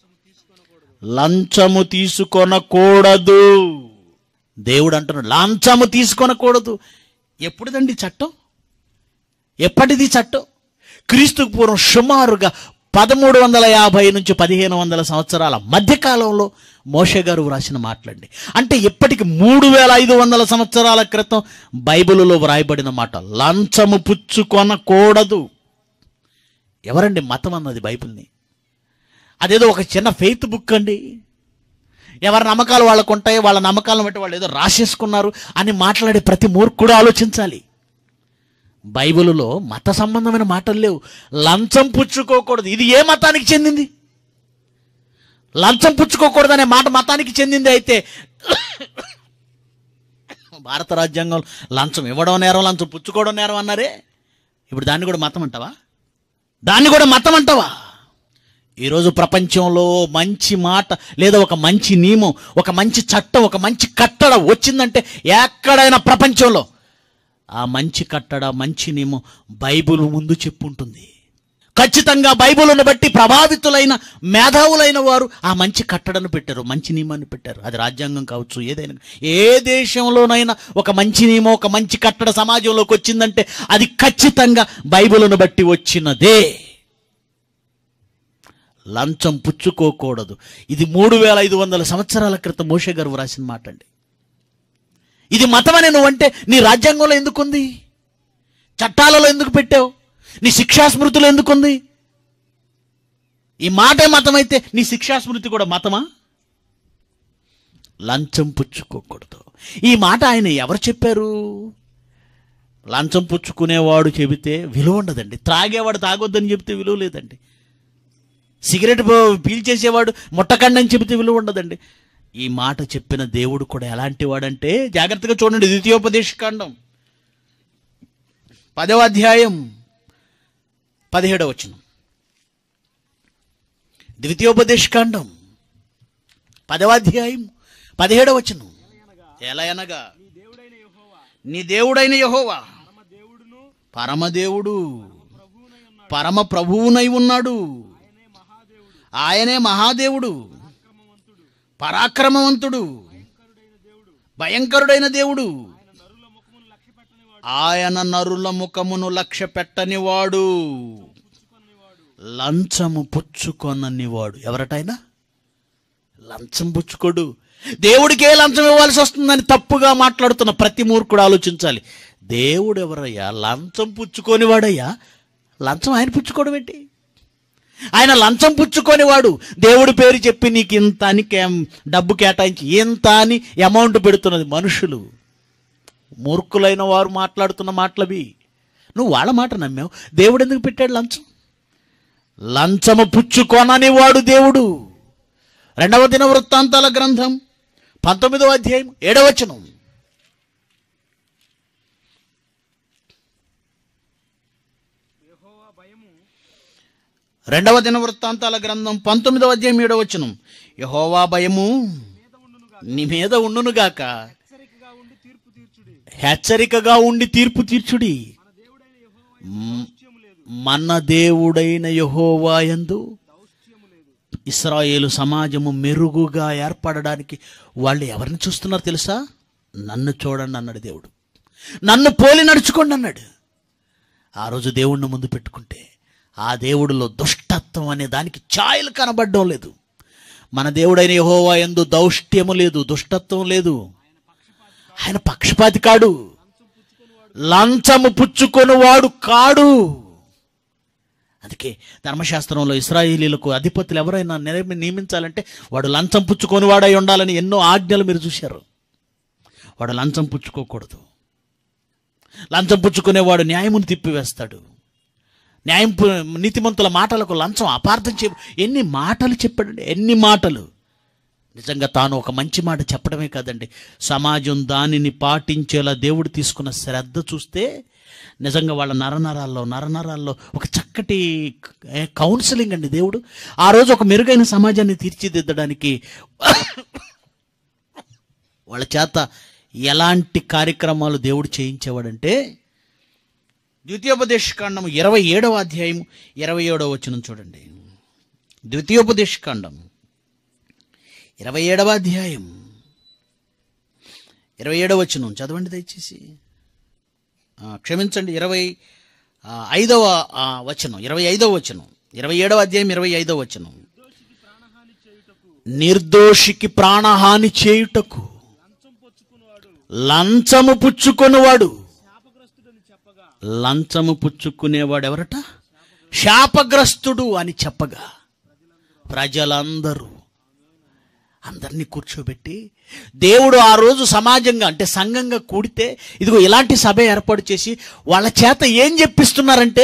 లంచము తీసుకొనకూడదు. దేవుడు అంటున్నాడు లంచము తీసుకొనకూడదు. ఎప్పుడుదండి చట్టం? ఎప్పటిది చట్టం? క్రీస్తుకు పూర్వం సుమారుగా పదమూడు వందల యాభై నుంచి పదిహేను వందల సంవత్సరాల మధ్యకాలంలో మోషే గారు వ్రాసిన మాటలండి. అంటే ఇప్పటికి మూడు వేల ఐదు వందల సంవత్సరాల క్రితం బైబిలులో వ్రాయబడిన మాట. లంచము పుచ్చుకొనకూడదు. ఎవరండి మతం అన్నది బైబిల్ని? అదేదో ఒక చిన్న ఫెయిత్ బుక్ అండి. ఎవరి నమ్మకాలు వాళ్ళకు ఉంటాయి, వాళ్ళ నమ్మకాలను బట్టి వాళ్ళు ఏదో రాసేసుకున్నారు అని మాట్లాడే ప్రతి మూర్ఖుడు ఆలోచించాలి. బైబిలులో మత సంబంధమైన మాటలు లేవు. లంచం పుచ్చుకోకూడదు, ఇది ఏ మతానికి చెందింది? లంచం పుచ్చుకోకూడదు అనే మాట మతానికి చెందింది అయితే భారత రాజ్యాంగం లంచం ఇవ్వడం నేరం, లంచం పుచ్చుకోవడం నేరం అన్నారే. ఇప్పుడు దాన్ని కూడా మతం అంటావా? దాన్ని కూడా మతం అంటావా? ఈరోజు ప్రపంచంలో మంచి మాట లేదా ఒక మంచి నియమం, ఒక మంచి చట్టం, ఒక మంచి కట్టడ వచ్చిందంటే ఎక్కడైనా ప్రపంచంలో ఆ మంచి కట్టడ, మంచి నియమం బైబిల్ ముందు చెప్పుంటుంది. ఖచ్చితంగా బైబిల్ను బట్టి ప్రభావితులైన మేధావులైన వారు ఆ మంచి కట్టడను పెట్టారు, మంచి నియమాన్ని పెట్టారు. అది రాజ్యాంగం కావచ్చు, ఏదైనా. ఏ దేశంలోనైనా ఒక మంచి నియమం, ఒక మంచి కట్టడ సమాజంలోకి వచ్చిందంటే అది ఖచ్చితంగా బైబిల్ను బట్టి వచ్చినదే. లంచం పుచ్చుకోకూడదు. ఇది మూడు వేల ఐదు వందల సంవత్సరాల క్రితం మోషే గారు రాసిన మాట అండి. ఇది మతమని నువ్వంటే నీ రాజ్యాంగంలో ఎందుకుంది? చట్టాలలో ఎందుకు పెట్టావు? నీ శిక్షాస్మృతిలో ఎందుకుంది? ఈ మాటే మతమైతే నీ శిక్షాస్మృతి కూడా మతమా? లంచం పుచ్చుకోకూడదు. ఈ మాట ఆయన ఎవరు చెప్పారు? లంచం పుచ్చుకునేవాడు చెబితే విలువ ఉండదండి. త్రాగేవాడు తాగొద్దని చెబితే విలువ లేదండి. సిగరెట్ పీల్చేసేవాడు ముట్టకండి అని చెబితే విలువ ఉండదండి. ఈ మాట చెప్పిన దేవుడు కూడా ఎలాంటి వాడంటే, జాగ్రత్తగా చూడండి. ద్వితీయోపదేశకాండం పదవ అధ్యాయం పదిహేడవ వచనం. ద్వితీయోపదేశకాండం పదవ అధ్యాయం పదిహేడవ వచనం. ఎలా అనగా నీ దేవుడైన యెహోవా పరమదేవుడు, పరమ ప్రభువునై ఉన్నాడు. ఆయనే మహాదేవుడు, పరాక్రమవంతుడు, భయంకరుడైన దేవుడు. ఆయన నరుల ముఖమును లక్ష్య పెట్టనివాడు, లంచము పుచ్చుకొననివాడు. ఎవరటైనా లంచం పుచ్చుకోడు. దేవుడికే లంచం ఇవ్వాల్సి వస్తుందని తప్పుగా మాట్లాడుతున్న ప్రతి మూర్ఖుడు ఆలోచించాలి. దేవుడు ఎవరయ్యా? లంచం పుచ్చుకోనివాడయ్యా. లంచం ఆయన పుచ్చుకోవడం ఏంటి? ఆయన లంచం పుచ్చుకోనివాడు. దేవుడి పేరు చెప్పి నీకు ఇంత అని డబ్బు కేటాయించి ఇంత అని అమౌంట్ పెడుతున్నది మనుషులు. మూర్ఖులైన వారు మాట్లాడుతున్న మాటలవి. నువ్వు వాళ్ళ మాట నమ్మావు. దేవుడు ఎందుకు పెట్టాడు లంచం? లంచము పుచ్చుకోనని వాడు దేవుడు. రెండవ దిన వృత్తాంతాల గ్రంథం పంతొమ్మిదవ అధ్యాయం ఏడవ వచనం. రెండవ దిన వృత్తాంతాల గ్రంథం పంతొమ్మిదవ అధ్యాయం ఏడవ వచనం. యెహోవా భయము నీ మీద ఉండునుగాక, హెచ్చరికగా ఉండి తీర్పు తీర్చుడి. మన దేవుడైన యెహోవా యందు ఇశ్రాయేలు సమాజము మెరుగుగా ఏర్పడడానికి వాళ్ళు ఎవరిని చూస్తున్నారు తెలుసా? నన్ను చూడండి అన్నాడు దేవుడు. నన్ను పోలి నడుచుకోండి అన్నాడు. ఆ రోజు దేవుణ్ణి ముందు పెట్టుకుంటే ఆ దేవుడిలో దుష్టత్వం అనే దానికి ఛాయలు కనబడడం లేదు. మన దేవుడైన యెహోవా యందు దౌష్ట్యము లేదు, దుష్టత్వం లేదు. ఆయన పక్షపాతి కాడు, లంచము పుచ్చుకొనివాడు కాడు. అందుకే ధర్మశాస్త్రంలో ఇశ్రాయేలీలకు అధిపతులు ఎవరైనా నియమించాలంటే వాడు లంచం పుచ్చుకొనివాడై ఉండాలని ఎన్నో ఆజ్ఞలు మీరు చూశారు. వాడు లంచం పుచ్చుకోకూడదు. లంచం పుచ్చుకునేవాడు న్యాయమును తిప్పివేస్తాడు. న్యాయం నీతిమంతుల మాటలకు లంచం అపార్థం చే ఎన్ని మాటలు చెప్పాడండి, ఎన్ని మాటలు. నిజంగా తాను ఒక మంచి మాట చెప్పడమే కాదండి, సమాజం దానిని పాటించేలా దేవుడు తీసుకున్న శ్రద్ధ చూస్తే నిజంగా వాళ్ళ నరనరాల్లో నరనరాల్లో ఒక చక్కటి కౌన్సిలింగ్ అండి దేవుడు. ఆ రోజు ఒక మెరుగైన సమాజాన్ని తీర్చిదిద్దడానికి వాళ్ళ చేత ఎలాంటి కార్యక్రమాలు దేవుడు చేయించేవాడంటే, ద్వితీయోపదేశకాండం ఇరవై ఏడవ అధ్యాయం ఇరవై ఏడవ వచనం చూడండి. ద్వితీయోపదేశకాండం ఇరవై ఏడవ అధ్యాయం ఇరవై ఏడవ వచనం చదవండి దయచేసి. క్షమించండి, ఇరవై ఐదవ వచనం ఇరవై ఐదవ వచనం ఇరవై ఏడవ అధ్యాయం ఇరవై ఐదవ వచనం. నిర్దోషికి ప్రాణహాని చేయుటకు లంచము పుచ్చుకొనివాడు. లంచము పుచ్చుకునేవాడు ఎవరట? శాపగ్రస్తుడు అని చెప్పగా ప్రజలందరూ అందరినీ కూర్చోబెట్టి దేవుడు ఆ రోజు సమాజంగా అంటే సంఘంగా కూడితే ఇదిగో ఇలాంటి సభ ఏర్పాటు చేసి వాళ్ళ చేత ఏం చెప్పిస్తున్నారంటే,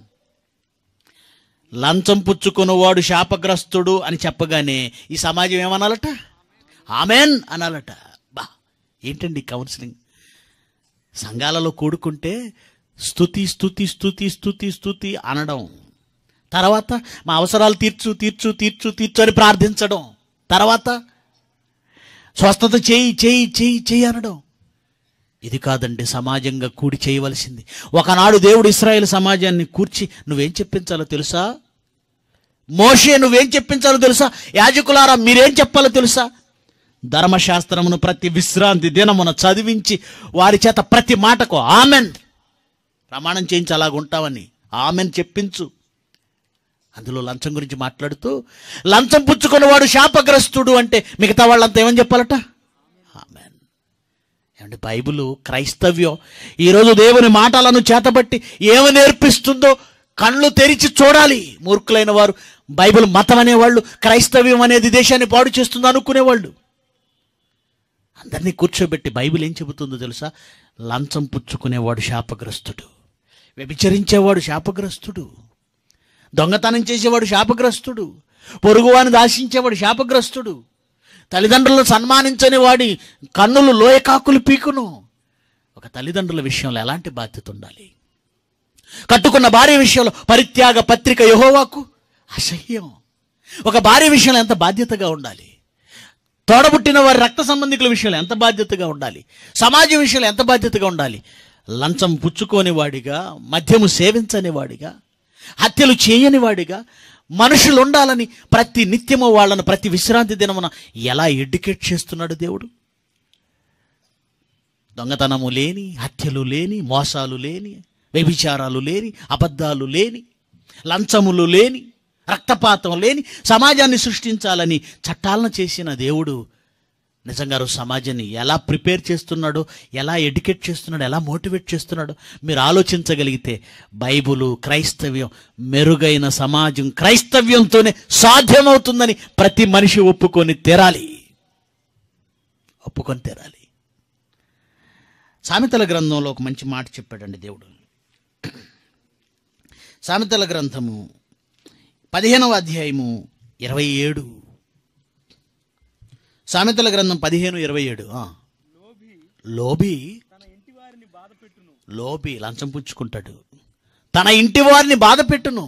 లంచం పుచ్చుకున్నవాడు శాపగ్రస్తుడు అని చెప్పగానే ఈ సమాజం ఏమనాలట? ఆమెన్ అనాలట. బా ఏంటండి కౌన్సిలింగ్? సంఘాలలో కూడుకుంటే స్తుతి స్తుతి స్తుతి స్తుతి స్తుతి అనడం, తర్వాత మా అవసరాలు తీర్చు తీర్చు తీర్చు తీర్చు అని ప్రార్థించడం, తర్వాత స్వస్థత చేయి చేయి చేయి చేయి అనడం. ఇది కాదండి సమాజంగా కూడి చేయవలసింది. ఒకనాడు దేవుడు ఇశ్రాయేలు సమాజాన్ని కూర్చి నువ్వేం చెప్పించాలో తెలుసా? మోషే నువ్వేం చెప్పించాలో తెలుసా? యాజకులారా మీరేం చెప్పాలో తెలుసా? ధర్మశాస్త్రమును ప్రతి విశ్రాంతి దినమున చదివించి వారి చేత ప్రతి మాటకు ఆమెన్ ప్రమాణం చేయించి అలాగుంటావని ఆమెన్ చెప్పించు. అందులో లంచం గురించి మాట్లాడుతూ లంచం పుచ్చుకున్నవాడు శాపగ్రస్తుడు అంటే మిగతా వాళ్ళంతా ఏమని చెప్పాలట? ఆమెన్. ఏమంటే బైబిలు క్రైస్తవ్యం ఈరోజు దేవుని మాటలను చేతబట్టి ఏమి నేర్పిస్తుందో కళ్ళు తెరిచి చూడాలి. మూర్ఖులైన వారు బైబిల్ మతం అనేవాళ్ళు, క్రైస్తవ్యం అనేది దేశాన్ని పాడు చేస్తుందో అనుకునేవాళ్ళు. అందరినీ కూర్చోబెట్టి బైబిల్ ఏం చెబుతుందో తెలుసా? లంచం పుచ్చుకునేవాడు శాపగ్రస్తుడు, వ్యభిచరించేవాడు శాపగ్రస్తుడు, దొంగతనం చేసేవాడు శాపగ్రస్తుడు, పొరుగువాని దాశించేవాడు శాపగ్రస్తుడు, తల్లిదండ్రులను సన్మానించని వాడి కన్నులు లోయకాకులు పీకును. ఒక తల్లిదండ్రుల విషయంలో ఎలాంటి బాధ్యత ఉండాలి? కట్టుకున్న భార్య విషయంలో పరిత్యాగ పత్రిక యెహోవాకు అసహ్యం. ఒక భార్య విషయంలో ఎంత బాధ్యతగా ఉండాలి? తోడబుట్టిన వారి రక్త సంబంధికుల విషయంలో ఎంత బాధ్యతగా ఉండాలి, సమాజం విషయంలో ఎంత బాధ్యతగా ఉండాలి. లంచం పుచ్చుకోని వాడిగా, మద్యము సేవించని వాడిగా, హత్యలు చేయని వాడిగా మనుషులు ఉండాలని ప్రతి నిత్యము వాళ్ళను ప్రతి విశ్రాంతి దినమున ఎలా ఎడ్యుకేట్ చేస్తున్నాడు దేవుడు. దొంగతనము లేని, హత్యలు లేని, మోసాలు లేని, వ్యభిచారాలు లేని, అబద్ధాలు లేని, లంచములు లేని, రక్తపాతం లేని సమాజాన్ని సృష్టించాలని చట్టాలను చేసిన దేవుడు నిజంగా సమాజాన్ని ఎలా ప్రిపేర్ చేస్తున్నాడో, ఎలా ఎడ్యుకేట్ చేస్తున్నాడో, ఎలా మోటివేట్ చేస్తున్నాడో మీరు ఆలోచించగలిగితే బైబులు, క్రైస్తవ్యం, మెరుగైన సమాజం క్రైస్తవ్యంతోనే సాధ్యమవుతుందని ప్రతి మనిషి ఒప్పుకొని తీరాలి, ఒప్పుకొని తీరాలి. సామెతల గ్రంథంలో ఒక మంచి మాట చెప్పాడండి దేవుడు. సామెతల గ్రంథము పదిహేనవ అధ్యాయము ఇరవై ఏడు. సామెతల గ్రంథం పదిహేను ఇరవై ఏడు. లోబి లోబి లంచం పుచ్చుకుంటాడు, తన ఇంటి వారిని బాధ పెట్టును.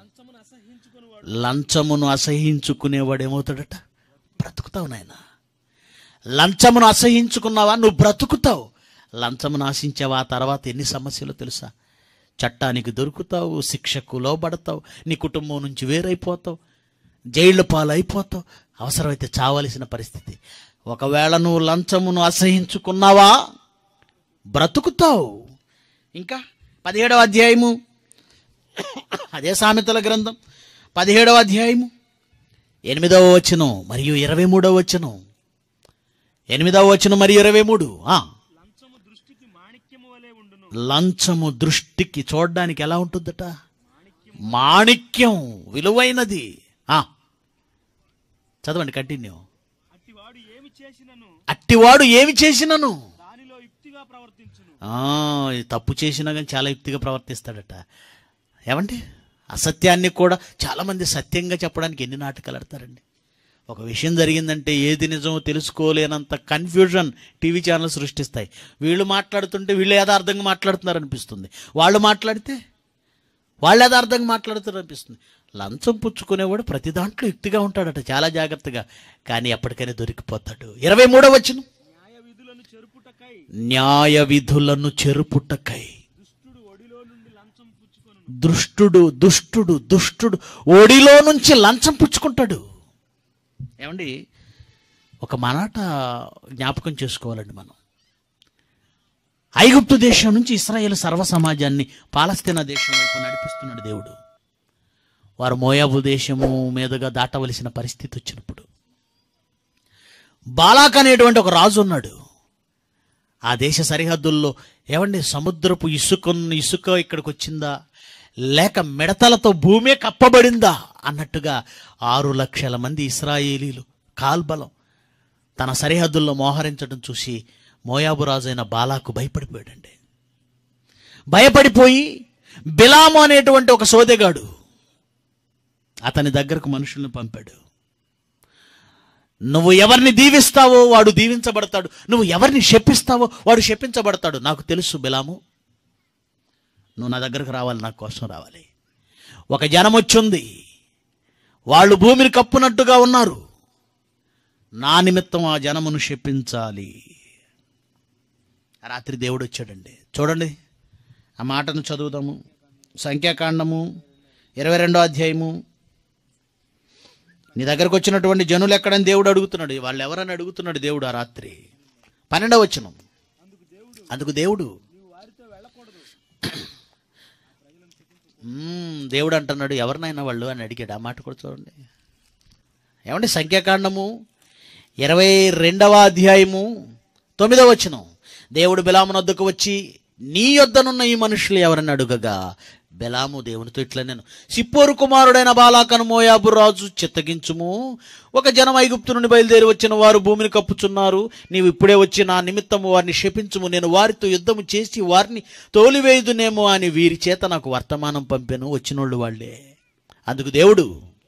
లంచమును అసహించుకునేవాడు ఏమవుతాడట? బ్రతుకుతావు నాయన. లంచమును అసహించుకున్నావా, నువ్వు బ్రతుకుతావు. లంచమును ఆశించావా, ఆ తర్వాత ఎన్ని సమస్యలు తెలుసా? చట్టానికి దొరుకుతావు, శిక్షకు లోబడతావు, నీ కుటుంబం నుంచి వేరైపోతావు, జైళ్ళు పాలైపోతావు, అవసరమైతే చావలసిన పరిస్థితి. ఒకవేళ నువ్వు లంచమును అసహించుకున్నావా బ్రతుకుతావు. ఇంకా పదిహేడవ అధ్యాయము, అదే సామెతల గ్రంథం పదిహేడవ అధ్యాయము ఎనిమిదవ వచనం మరియు ఇరవై మూడవ వచనం. ఎనిమిదవ వచనం మరియు ఇరవై మూడు. లంచము దృష్టికి చూడడానికి ఎలా ఉంటుందట? మాణిక్యం, విలువైనది. చదవండి, కంటిన్యూ. అట్టివాడు ఏమి చేసినను తప్పు చేసినా కానీ చాలా యుక్తిగా ప్రవర్తిస్తాడట. ఏమండి, అసత్యాన్ని కూడా చాలామంది సత్యంగా చెప్పడానికి ఎన్ని నాటకాలు ఆడతారండి. ఒక విషయం జరిగిందంటే ఏది నిజమో తెలుసుకోలేనంత కన్ఫ్యూజన్ టీవీ ఛానల్ సృష్టిస్తాయి. వీళ్ళు మాట్లాడుతుంటే వీళ్ళు యథార్థంగా మాట్లాడుతున్నారు అనిపిస్తుంది, వాళ్ళు మాట్లాడితే వాళ్ళు యథార్థంగా మాట్లాడుతున్నారు అనిపిస్తుంది. లంచం పుచ్చుకునేవాడు ప్రతి దాంట్లో యుక్తిగా ఉంటాడట, చాలా జాగ్రత్తగా, కానీ ఎప్పటికైనా దొరికిపోతాడు. ఇరవై మూడవ వచనం, న్యాయ విధులను చెరుపుటకై దుష్టుడు దుష్టుడు దుష్టుడు ఒడిలో నుంచి లంచం పుచ్చుకుంటాడు. ఏమండి, ఒక మాట జ్ఞాపకం చేసుకోవాలండి మనం. ఐగుప్తు దేశం నుంచి ఇశ్రాయేలు సర్వ సమాజాన్ని పాలస్తీనా దేశం వైపు నడిపిస్తున్నాడు దేవుడు. వారు మోయాబు దేశము మీదుగా దాటవలసిన పరిస్థితి వచ్చినప్పుడు బాలాక్ అనేటువంటి ఒక రాజు ఉన్నాడు. ఆ దేశ సరిహద్దుల్లో ఏమండి సముద్రపు ఇసుక ఇసుక ఇక్కడికి వచ్చిందా, లేక మిడతలతో భూమే కప్పబడిందా అన్నట్టుగా ఆరు లక్షల మంది ఇశ్రాయేలీలు కాల్బలం తన సరిహద్దుల్లో మోహరించడం చూసి మోయాబు రాజు అయిన బాలాకు భయపడిపోయాడండి. భయపడిపోయి బిలాము అనేటువంటి ఒక సోదెగాడు అతని దగ్గరకు మనుషుల్ని పంపాడు. నువ్వు ఎవరిని దీవిస్తావో వాడు దీవించబడతాడు, నువ్వు ఎవరిని శపిస్తావో వాడు శపించబడతాడు. నాకు తెలుసు బిలాము, నువ్వు నా దగ్గరకు రావాలి, నా కోసం రావాలి. ఒక జనం వచ్చింది, వాళ్ళు భూమిని కప్పునట్టుగా ఉన్నారు, నా నిమిత్తం ఆ జనమును శపించాలి. రాత్రి దేవుడు వచ్చాడండి. చూడండి, ఆ మాటను చదువుదాము. సంఖ్యాకాండము ఇరవై రెండో అధ్యాయము. నీ దగ్గరకు వచ్చినటువంటి జనులు ఎక్కడని దేవుడు అడుగుతున్నాడు. వాళ్ళు ఎవరని అడుగుతున్నాడు దేవుడు ఆ రాత్రి. పన్నెండవ వచనం, అందుకు దేవుడు దేవుడు అంటున్నాడు, ఎవరినైనా వాళ్ళు అని అడిగాడు. ఆ మాట కూడా చూడండి. ఏమంటే సంఖ్యాకాండము ఇరవై రెండవ అధ్యాయము తొమ్మిదవ వచనం. దేవుడు బిలాము వద్దకు వచ్చి నీ యొద్దనున్న ఈ మనుషులు ఎవరని అడుగగా బిలాము దేవునితో ఇట్లా, నేను సిప్పోరు కుమారుడైన బాలాకను మోయాబు రాజు చిత్తగించుము. ఒక జనం ఐగుప్తు నుండి బయలుదేరి వచ్చిన వారు భూమిని కప్పుచున్నారు. నీవు ఇప్పుడే వచ్చి నా నిమిత్తము వారిని శపించుము, నేను వారితో యుద్ధము చేసి వారిని తోలివేయుదునేమో అని వీరి చేత నాకు వర్తమానం పంపెను. వచ్చినోళ్ళు వాళ్ళే. అందుకు దేవుడు,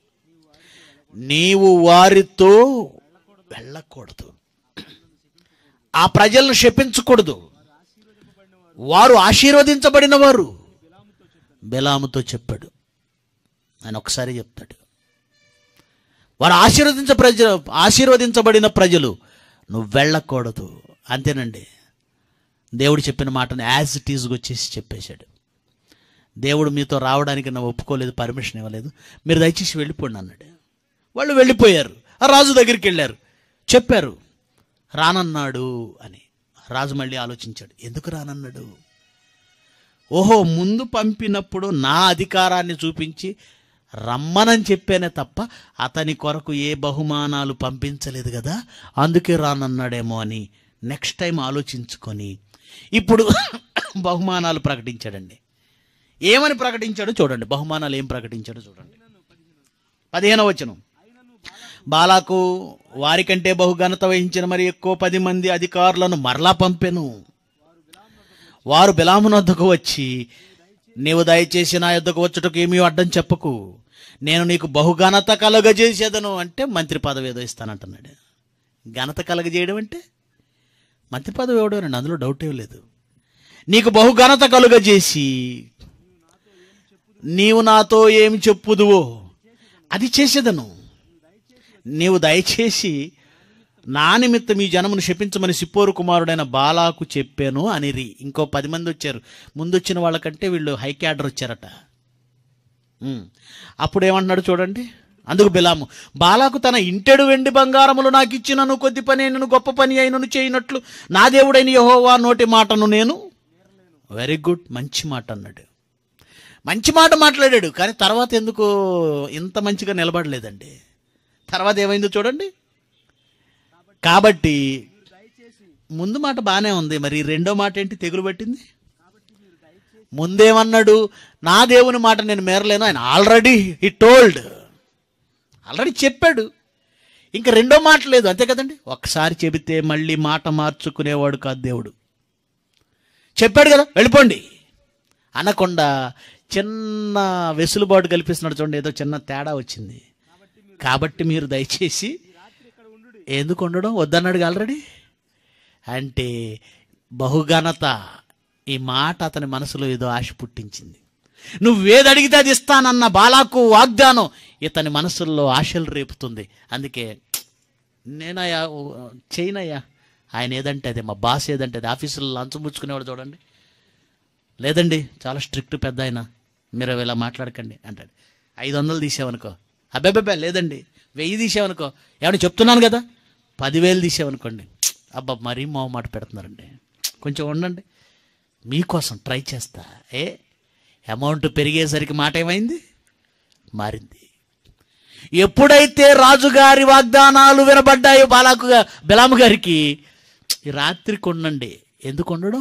నీవు వారితో వెళ్ళకూడదు, ఆ ప్రజలను శపించకూడదు, వారు ఆశీర్వదించబడిన వారు బిలాముతో చెప్పాడు. ఆయన ఒకసారి చెప్తాడు. వారు ఆశీర్వదించ ప్రజలు ఆశీర్వదించబడిన ప్రజలు, నువ్వు వెళ్ళకూడదు. అంతేనండి. దేవుడు చెప్పిన మాటను యాజ్ ఇట్ ఈజ్గా వచ్చేసి చెప్పేశాడు. దేవుడు మీతో రావడానికి నా ఒప్పుకోలేదు, పర్మిషన్ ఇవ్వలేదు, మీరు దయచేసి వెళ్ళిపోండి అన్నాడు. వాళ్ళు వెళ్ళిపోయారు. ఆ రాజు దగ్గరికి వెళ్ళారు, చెప్పారు రానన్నాడు అని. రాజు మళ్ళీ ఆలోచించాడు, ఎందుకు రానన్నాడు? ఓహో, ముందు పంపినప్పుడు నా అధికారాన్ని చూపించి రమ్మనని చెప్పానే తప్ప అతని కొరకు ఏ బహుమానాలు పంపించలేదు కదా, అందుకే రానన్నాడేమో అని నెక్స్ట్ టైం ఆలోచించుకొని ఇప్పుడు బహుమానాలు ప్రకటించాడండి. ఏమని ప్రకటించాడో చూడండి. బహుమానాలు ఏం ప్రకటించాడో చూడండి. పదిహేనవ వచనం. బాలాకు వారికంటే బహుఘనత వహించిన మరి ఎక్కువ పది మంది అధికారులను మరలా పంపెను. వారు బిలాము వద్దకు వచ్చి, నీవు దయచేసి నా యొద్దకు వచ్చుటకు ఏమీ అడ్డం చెప్పకు, నేను నీకు బహుఘనత కలుగజేసేదను. అంటే మంత్రి పదవి ఏదో ఇస్తానంటున్నాడు. ఘనత కలుగజేయడం అంటే మంత్రి పదవి ఇవ్వడం, అందులో డౌట్ ఏం లేదు. నీకు బహుఘనత కలుగజేసి నీవు నాతో ఏమి చెప్పుదువో అది చేసేదను. నీవు దయచేసి నా నిమిత్తం ఈ జనమును శపించమని సిప్పోరు కుమారుడైన బాలాకు చెప్పాను అనిరి. ఇంకో పది మంది వచ్చారు. ముందు వచ్చిన వాళ్ళకంటే వీళ్ళు హై క్యాడర్ వచ్చారట. అప్పుడు ఏమంటున్నాడు చూడండి. అందుకు బిలాము, బాలాకు తన ఇంటెడు వెండి బంగారములు నాకు ఇచ్చినను కొద్ది పని అయినను గొప్ప పని అయినను చేయనట్లు నా దేవుడైన యెహోవా నోటి మాటను నేను. వెరీ గుడ్, మంచి మాట అన్నాడు. మంచి మాట మాట్లాడాడు. కానీ తర్వాత ఎందుకు ఇంత మంచిగా నిలబడలేదండి? తర్వాత ఏమైందో చూడండి. కాబట్టి ముందు మాట బాగానే ఉంది, మరి రెండో మాట ఏంటి తెగులు పట్టింది? ముందేమన్నాడు? నా దేవుని మాట నేను మేరలేను. ఆయన ఆల్రెడీ హీ టోల్డ్, ఆల్రెడీ చెప్పాడు. ఇంకా రెండో మాట లేదు, అంతే కదండి. ఒక్కసారి చెబితే మళ్ళీ మాట మార్చుకునేవాడు కాదు దేవుడు. చెప్పాడు కదా వెళ్ళిపోండి అనకుండా చిన్న వెసులుబాటు కల్పిస్తున్నాడు చూడండి. ఏదో చిన్న తేడా వచ్చింది. కాబట్టి మీరు దయచేసి ఎందుకు ఉండడం వద్దన్నాడు ఆల్రెడీ. అంటే బహుఘనత, ఈ మాట అతని మనసులో ఏదో ఆశ పుట్టించింది. నువ్వేది అడిగితే అది ఇస్తానన్న బాలాకు వాగ్దానం ఇతని మనసుల్లో ఆశలు రేపుతుంది. అందుకే నేనయ్యా చేయనయ్యా, ఆయన ఏదంటే అదే, మా బాస్ ఏదంటే అది. ఆఫీసులో లంచం పుచ్చుకునేవాడు చూడండి, లేదండి చాలా స్ట్రిక్ట్ పెద్ద ఆయన, మీరు ఇలా మాట్లాడకండి అంటాడు. ఐదు వందలు తీసావనుకో, అబ్బాబ్బాబ్బా లేదండి వెయ్యి తీసావనుకో, ఏమన్నా చెప్తున్నాను కదా, పదివేలు తీసావనుకోండి, అబ్బా మరీ మొహమాట పెడుతున్నారండి, కొంచెం ఉండండి మీకోసం ట్రై చేస్తా. ఏ అమౌంట్ పెరిగేసరికి మాట ఏమైంది? మారింది. ఎప్పుడైతే రాజుగారి వాగ్దానాలు వినబడ్డాయో బాలాకు బిలాము గారికి, ఈ రాత్రికి ఉండండి. ఎందుకు ఉండడం?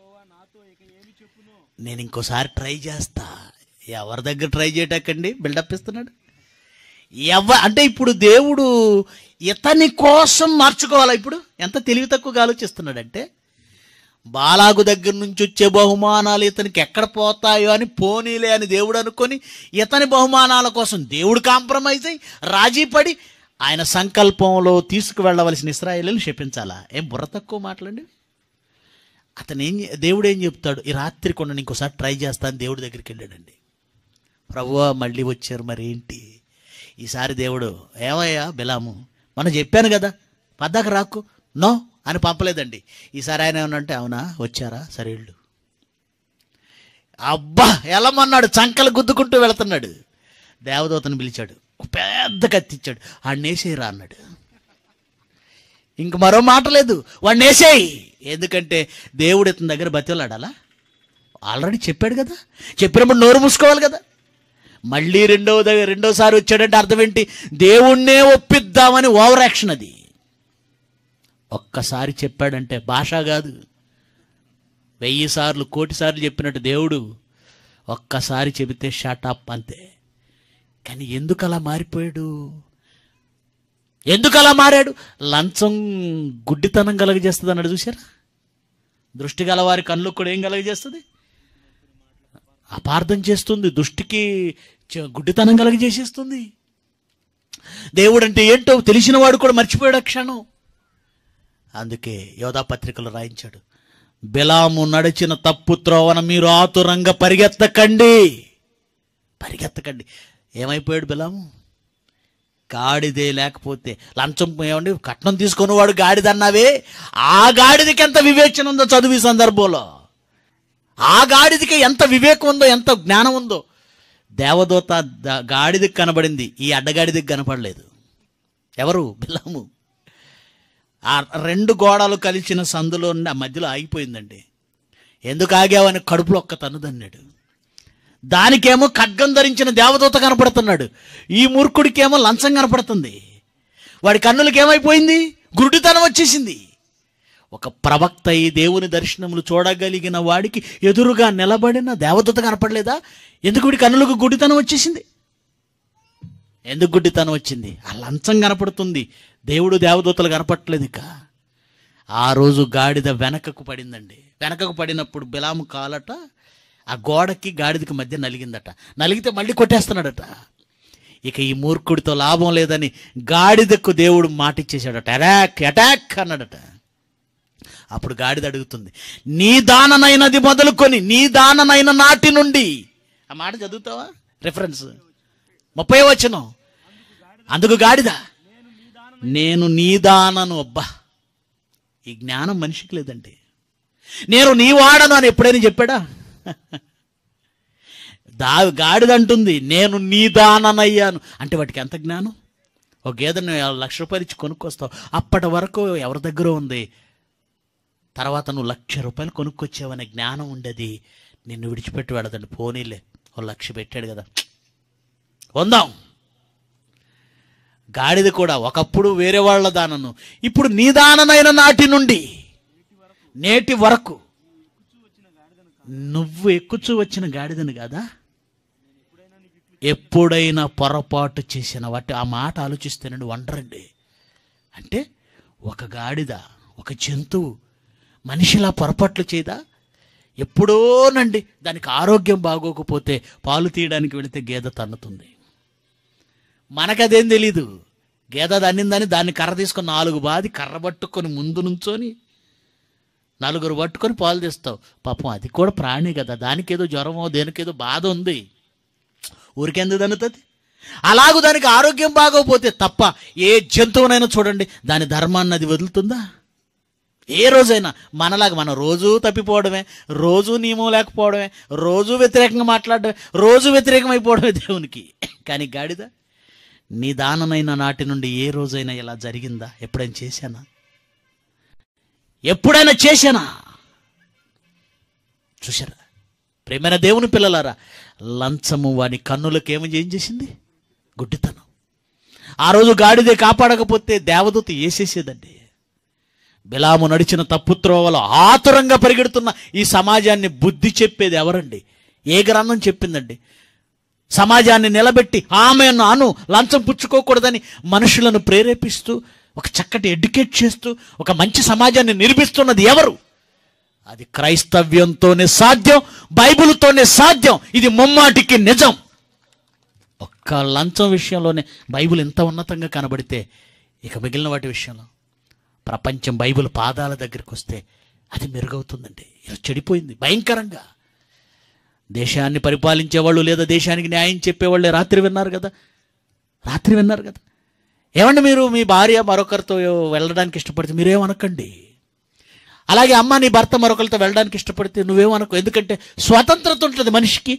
నేను ఇంకోసారి ట్రై చేస్తా. ఎవరి దగ్గర ట్రై చేయటాకండి బిల్డప్ ఇస్తున్నాడు? ఎవ అంటే ఇప్పుడు దేవుడు ఇతని కోసం మార్చుకోవాలా? ఇప్పుడు ఎంత తెలివి తక్కువగా ఆలోచిస్తున్నాడంటే, బాలాకు దగ్గర నుంచి వచ్చే బహుమానాలు ఇతనికి ఎక్కడ పోతాయో అని పోనీలే అని దేవుడు అనుకొని ఇతని బహుమానాల కోసం దేవుడు కాంప్రమైజ్ అయ్యి రాజీ పడి ఆయన సంకల్పంలో తీసుకువెళ్ళవలసిన ఇశ్రాయేలును శపించాలా? ఏం బుర్ర తక్కువ మాటలండి. అతను ఏం దేవుడు ఏం చెప్తాడు? ఈ రాత్రి కొండ ఇంకోసారి ట్రై చేస్తాను దేవుడి దగ్గరికి వెళ్ళాడండి. ప్రభువా మళ్ళీ వచ్చారు, మరి ఏంటి ఈసారి? దేవుడు ఏమయ్యా బిలాము, మనం చెప్పాను కదా పద్దాక రాకు, నో అని పంపలేదండి. ఈసారి ఆయన ఏమన్నంటే, అవునా వచ్చారా సరే వెళ్ళు. అబ్బా ఎలమన్నాడు, చంకలు గుద్దుకుంటూ వెళుతున్నాడు. దేవదూతను పిలిచాడు, పెద్ద కత్తిచ్చాడు, వాడిని వేసేయరా అన్నాడు. ఇంక మరో మాట లేదు, వాడిని వేసేయి. ఎందుకంటే దేవుడు ఇతని దగ్గర బతిలాడాలా? ఆల్రెడీ చెప్పాడు కదా, చెప్పినప్పుడు నోరు మూసుకోవాలి కదా. మళ్ళీ రెండో దగ్గర రెండోసారి వచ్చాడంటే అర్థం ఏంటి? దేవుణ్ణే ఒప్పిద్దామని ఓవర్ యాక్షన్ అది. ఒక్కసారి చెప్పాడంటే భాష కాదు, వెయ్యి సార్లు కోటి సార్లు చెప్పినట్టు దేవుడు ఒక్కసారి చెబితే షాటప్ అంతే. కానీ ఎందుకు అలా మారిపోయాడు? ఎందుకు అలా మారాడు? లంచం గుడ్డితనం కలగజేస్తుంది అన్నాడు చూసారా? దృష్టి గల వారి కళ్ళు కూడా ఏం కలగజేస్తుంది? అపార్థం చేస్తుంది, దృష్టికి గుడ్డితనం కలగజేసేస్తుంది. దేవుడు అంటే ఏంటో తెలిసిన వాడు కూడా మర్చిపోయాడు క్షణం. అందుకే యోధా పత్రికలో రాయించాడు, బిలాము నడిచిన తప్పు త్రోవన మీరు ఆతురంగా పరిగెత్తకండి. పరిగెత్తకండి. ఏమైపోయాడు బిలాము? గాడిదే లేకపోతే లంచం ఏమండి కట్నం తీసుకునేవాడు గాడిద అన్నావే, ఆ గాడిదకి ఎంత వివేచన ఉందో చదువు ఈ సందర్భంలో. ఆ గాడిదకి ఎంత వివేకం ఉందో, ఎంత జ్ఞానం ఉందో. దేవదూత గాడిదకి కనబడింది, ఈ అడ్డగాడిదకి కనపడలేదు. ఎవరు? బిలాము. ఆ రెండు గోడలు కలిసిన సందులో ఆ మధ్యలో ఆగిపోయిందండి. ఎందుకు ఆగావని కడుపులో ఒక్క తన్నుదన్నాడు. దానికేమో ఖడ్గం ధరించిన దేవదూత కనపడుతున్నాడు, ఈ మూర్ఖుడికేమో లంచం కనపడుతుంది. వాడి కన్నులకి ఏమైపోయింది? గురుడితనం వచ్చేసింది. ఒక ప్రవక్త ఈ దేవుని దర్శనములు చూడగలిగిన వాడికి ఎదురుగా నిలబడిన దేవదూత కనపడలేదా? ఎందుకు వీడి కన్నులకు గుడితనం వచ్చేసింది? ఎందుకు గుడ్డితనం వచ్చింది? ఆ లంచం కనపడుతుంది, దేవుడు దేవదూతలు కనపడట్లేదు. ఇక ఆ రోజు గాడిద వెనకకు పడిందండి. వెనకకు పడినప్పుడు బిలాము కాలట ఆ గోడకి గాడిదకి మధ్య నలిగిందట. నలిగితే మళ్ళీ కొట్టేస్తున్నాడట. ఇక ఈ మూర్ఖుడితో లాభం లేదని గాడిదకు దేవుడు మాట ఇచ్చేసాడట, అటాక్ అటాక్ అన్నాడట. అప్పుడు గాడిద అడుగుతుంది, నీ దాననైనది మొదలుకొని నీ దాననైన నాటి నుండి. ఆ మాట చదువుతావా? రిఫరెన్స్ ముప్పై వచనం. అందుకు గాడిద, నేను నీ దానను. అబ్బా, ఈ జ్ఞానం మనిషికి లేదండి. నేను నీ వాడను అని ఎప్పుడైనా చెప్పాడా? దా గాడిద అంటుంది నేను నీ దాననయ్యాను అంటే వాటికి ఎంత జ్ఞానం? ఒక గేదెను లక్ష రూపాయలు ఇచ్చి కొనుక్కొస్తావు, అప్పటి వరకు ఎవరి దగ్గర ఉంది, తర్వాత నువ్వు లక్ష రూపాయలు కొనుక్కొచ్చావనే జ్ఞానం ఉండేది. నిన్ను విడిచిపెట్టి వెళ్ళదండి. పోనీలే, ఓ లక్ష పెట్టాడు కదా, వందాం. గాడిద కూడా ఒకప్పుడు వేరే వాళ్ళ దానను, ఇప్పుడు నీ దాననైన నాటి నుండి నేటి వరకు నువ్వు ఎక్కుచూ వచ్చిన గాడిదను కాదా? ఎప్పుడైనా పొరపాటు చేసిన వాటి ఆ మాట ఆలోచిస్తేనండి వండరండి. అంటే ఒక గాడిద, ఒక జంతువు మనిషిలా పొరపాట్లు చేయదా? ఎప్పుడోనండి దానికి ఆరోగ్యం బాగోకపోతే పాలు తీయడానికి వెళితే గేదె తన్నుతుంది. మనకదేం తెలీదు. గేదె తన్నిందని దాన్ని కర్ర తీసుకొని నాలుగు బాది కర్ర పట్టుకొని ముందు నుంచొని నలుగురు పట్టుకొని పాలు తీస్తావు. పాపం అది కూడా ప్రాణి కదా, దానికి ఏదో జ్వరమో దేనికేదో బాధ ఉంది, ఊరికెందుకు తన్నుతుంది? అలాగూ దానికి ఆరోగ్యం బాగోపోతే తప్ప ఏ జంతువునైనా చూడండి దాని ధర్మాన్ని అది వదులుతుందా? ఏ రోజైనా మనలాగా మనం రోజూ తప్పిపోవడమే, రోజూ నియమం లేకపోవడమే, రోజూ వ్యతిరేకంగా మాట్లాడడమే, రోజు వ్యతిరేకమైపోవడమే దేవునికి. కానీ గాడిద, నీ దాననైన నాటి నుండి ఏ రోజైనా ఇలా జరిగిందా? ఎప్పుడైనా చేశానా? ఎప్పుడైనా చేశానా? చూసారా ప్రేమైన దేవుని పిల్లలారా, లంచము వాని కన్నులకు ఏమో ఏం చేసింది? గుడ్డితనం. ఆ రోజు గాడిదే కాపాడకపోతే దేవదూత వేసేసేదండి. బిలాము నడిచిన తప్పుత్రోవలో ఆతురంగా పరిగెడుతున్న ఈ సమాజాన్ని బుద్ధి చెప్పేది ఎవరండి? ఏ గ్రంథం చెప్పిందండి? సమాజాన్ని నిలబెట్టి ఆమెను అను లంచం పుచ్చుకోకూడదని మనుషులను ప్రేరేపిస్తూ ఒక చక్కటి ఎడ్యుకేట్ చేస్తూ ఒక మంచి సమాజాన్ని నిర్మిస్తున్నది ఎవరు? అది క్రైస్తవ్యంతోనే సాధ్యం, బైబిల్తోనే సాధ్యం. ఇది ముమ్మాటికి నిజం. ఒక్క లంచం విషయంలోనే బైబిల్ ఎంత ఉన్నతంగా కనబడితే ఇక మిగిలిన వాటి విషయంలో ప్రపంచం బైబిల్ పాదాల దగ్గరికి వస్తే అది మెరుగవుతుందండి. ఇలా చెడిపోయింది భయంకరంగా. దేశాన్ని పరిపాలించేవాళ్ళు లేదా దేశానికి న్యాయం చెప్పేవాళ్ళే రాత్రి విన్నారు కదా, రాత్రి విన్నారు కదా. ఏమండి, మీరు మీ భార్య మరొకరితో వెళ్ళడానికి ఇష్టపడితే మీరేమనకండి. అలాగే అమ్మ నీ భర్త మరొకరితో వెళ్ళడానికి ఇష్టపడితే నువ్వేమనుకో. ఎందుకంటే స్వతంత్రత ఉంటుంది మనిషికి.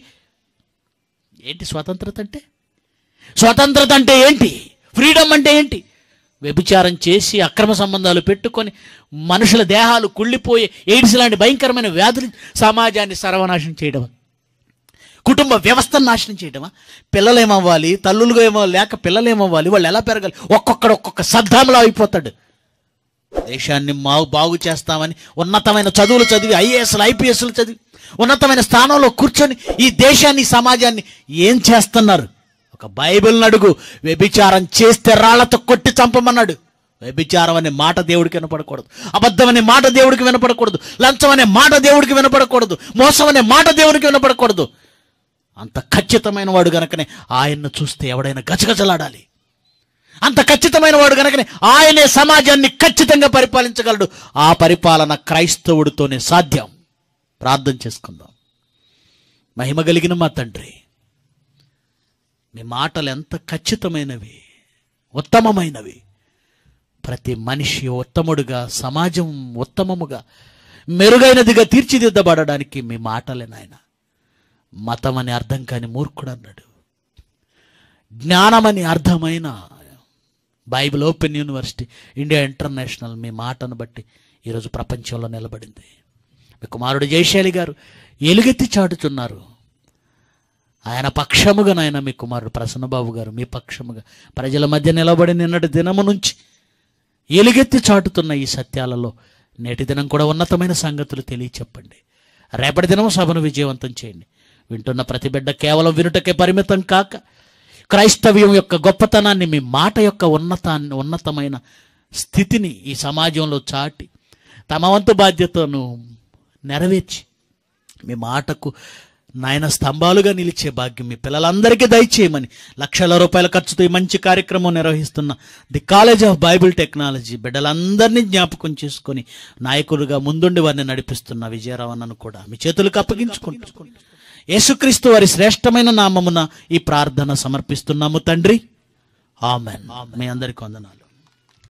ఏంటి స్వతంత్రత అంటే? స్వతంత్రత అంటే ఏంటి? ఫ్రీడమ్ అంటే ఏంటి? వ్యభిచారం చేసి అక్రమ సంబంధాలు పెట్టుకొని మనుషుల దేహాలు కుళ్ళిపోయి ఎయిడ్స్ లాంటి భయంకరమైన వ్యాధులు సమాజాన్ని సర్వనాశనం చేయడం, కుటుంబ వ్యవస్థను నాశనం చేయడమా? పిల్లలు ఏమవ్వాలి? తల్లులుగా ఏమో లేక పిల్లలు ఏమవ్వాలి? వాళ్ళు ఎలా పెరగాలి? ఒక్కొక్కడు ఒక్కొక్క సద్దాంలో అయిపోతాడు. దేశాన్ని మా బాగు చేస్తామని ఉన్నతమైన చదువులు చదివి ఐఏఎస్లు ఐపీఎస్లు చదివి ఉన్నతమైన స్థానంలో కూర్చొని ఈ దేశాన్ని సమాజాన్ని ఏం చేస్తున్నారు? ఒక బైబిల్ని అడుగు. వ్యభిచారం చేస్తే రాళ్లతో కొట్టి చంపమన్నాడు. వ్యభిచారం అనే మాట దేవుడికి వినపడకూడదు, అబద్ధం అనే మాట దేవుడికి వినపడకూడదు, లంచం అనే మాట దేవుడికి వినపడకూడదు, మోసం అనే మాట దేవుడికి వినపడకూడదు. అంత ఖచ్చితమైన వాడు గనకనే ఆయన్ను చూస్తే ఎవడైనా గజగజలాడాలి. అంత ఖచ్చితమైన వాడు గనకనే ఆయనే సమాజాన్ని ఖచ్చితంగా పరిపాలించగలడు. ఆ పరిపాలన క్రైస్తవుడితోనే సాధ్యం. ప్రార్థన చేసుకుందాం. మహిమ కలిగిన మా తండ్రి, మీ మాటలు ఎంత ఖచ్చితమైనవి, ఉత్తమమైనవి. ప్రతి మనిషి ఉత్తముడుగా, సమాజం ఉత్తమముగా, మెరుగైనదిగా తీర్చిదిద్దబడడానికి మీ మాటలే నాయన. మతం అని అర్థం కాని మూర్ఖుడు అన్నాడు. జ్ఞానమని అర్థమైన Bible open university, India international మీ మాటను బట్టి ఈరోజు ప్రపంచంలో నిలబడింది. మీ కుమారుడు జయశాలి గారు ఎలుగెత్తి చాటుచున్నారు. ఆయన పక్షముగా నాయన మీ కుమారుడు ప్రసన్నబాబు గారు మీ పక్షముగా ప్రజల మధ్య నిలబడి నిన్నటి దినము నుంచి ఎలుగెత్తి చాటుతున్న ఈ సత్యాలలో నేటి దినం కూడా ఉన్నతమైన సంగతులు తెలియచెప్పండి. రేపటి దినం సభను విజయవంతం చేయండి. వింటున్న ప్రతి బిడ్డ కేవలం వినుటకే పరిమితం కాక క్రైస్తవ్యం యొక్క గొప్పతనాన్ని, మీ మాట యొక్క ఉన్నతాన్ని, ఉన్నతమైన స్థితిని ఈ సమాజంలో చాటి తమ వంతు బాధ్యతను నెరవేర్చి మీ మాటకు నాయన స్తంభాలుగా నిలిచే భాగ్యం మీ పిల్లలందరికీ దయచేయమని లక్షల రూపాయల ఖర్చుతో ఈ మంచి కార్యక్రమం నిర్వహిస్తున్న the college of Bible technology బిడ్డలందరినీ జ్ఞాపకం చేసుకొని నాయకులుగా ముందుండి వారిని నడిపిస్తున్న విజయరావణను కూడా మీ చేతులకు అప్పగించుకుంటూ యేసుక్రీస్తు వారి శ్రేష్టమైన నామమున ఈ ప్రార్థన సమర్పిస్తున్నాము తండ్రి. ఆమెన్. మీ అందరికీ వందనాలు.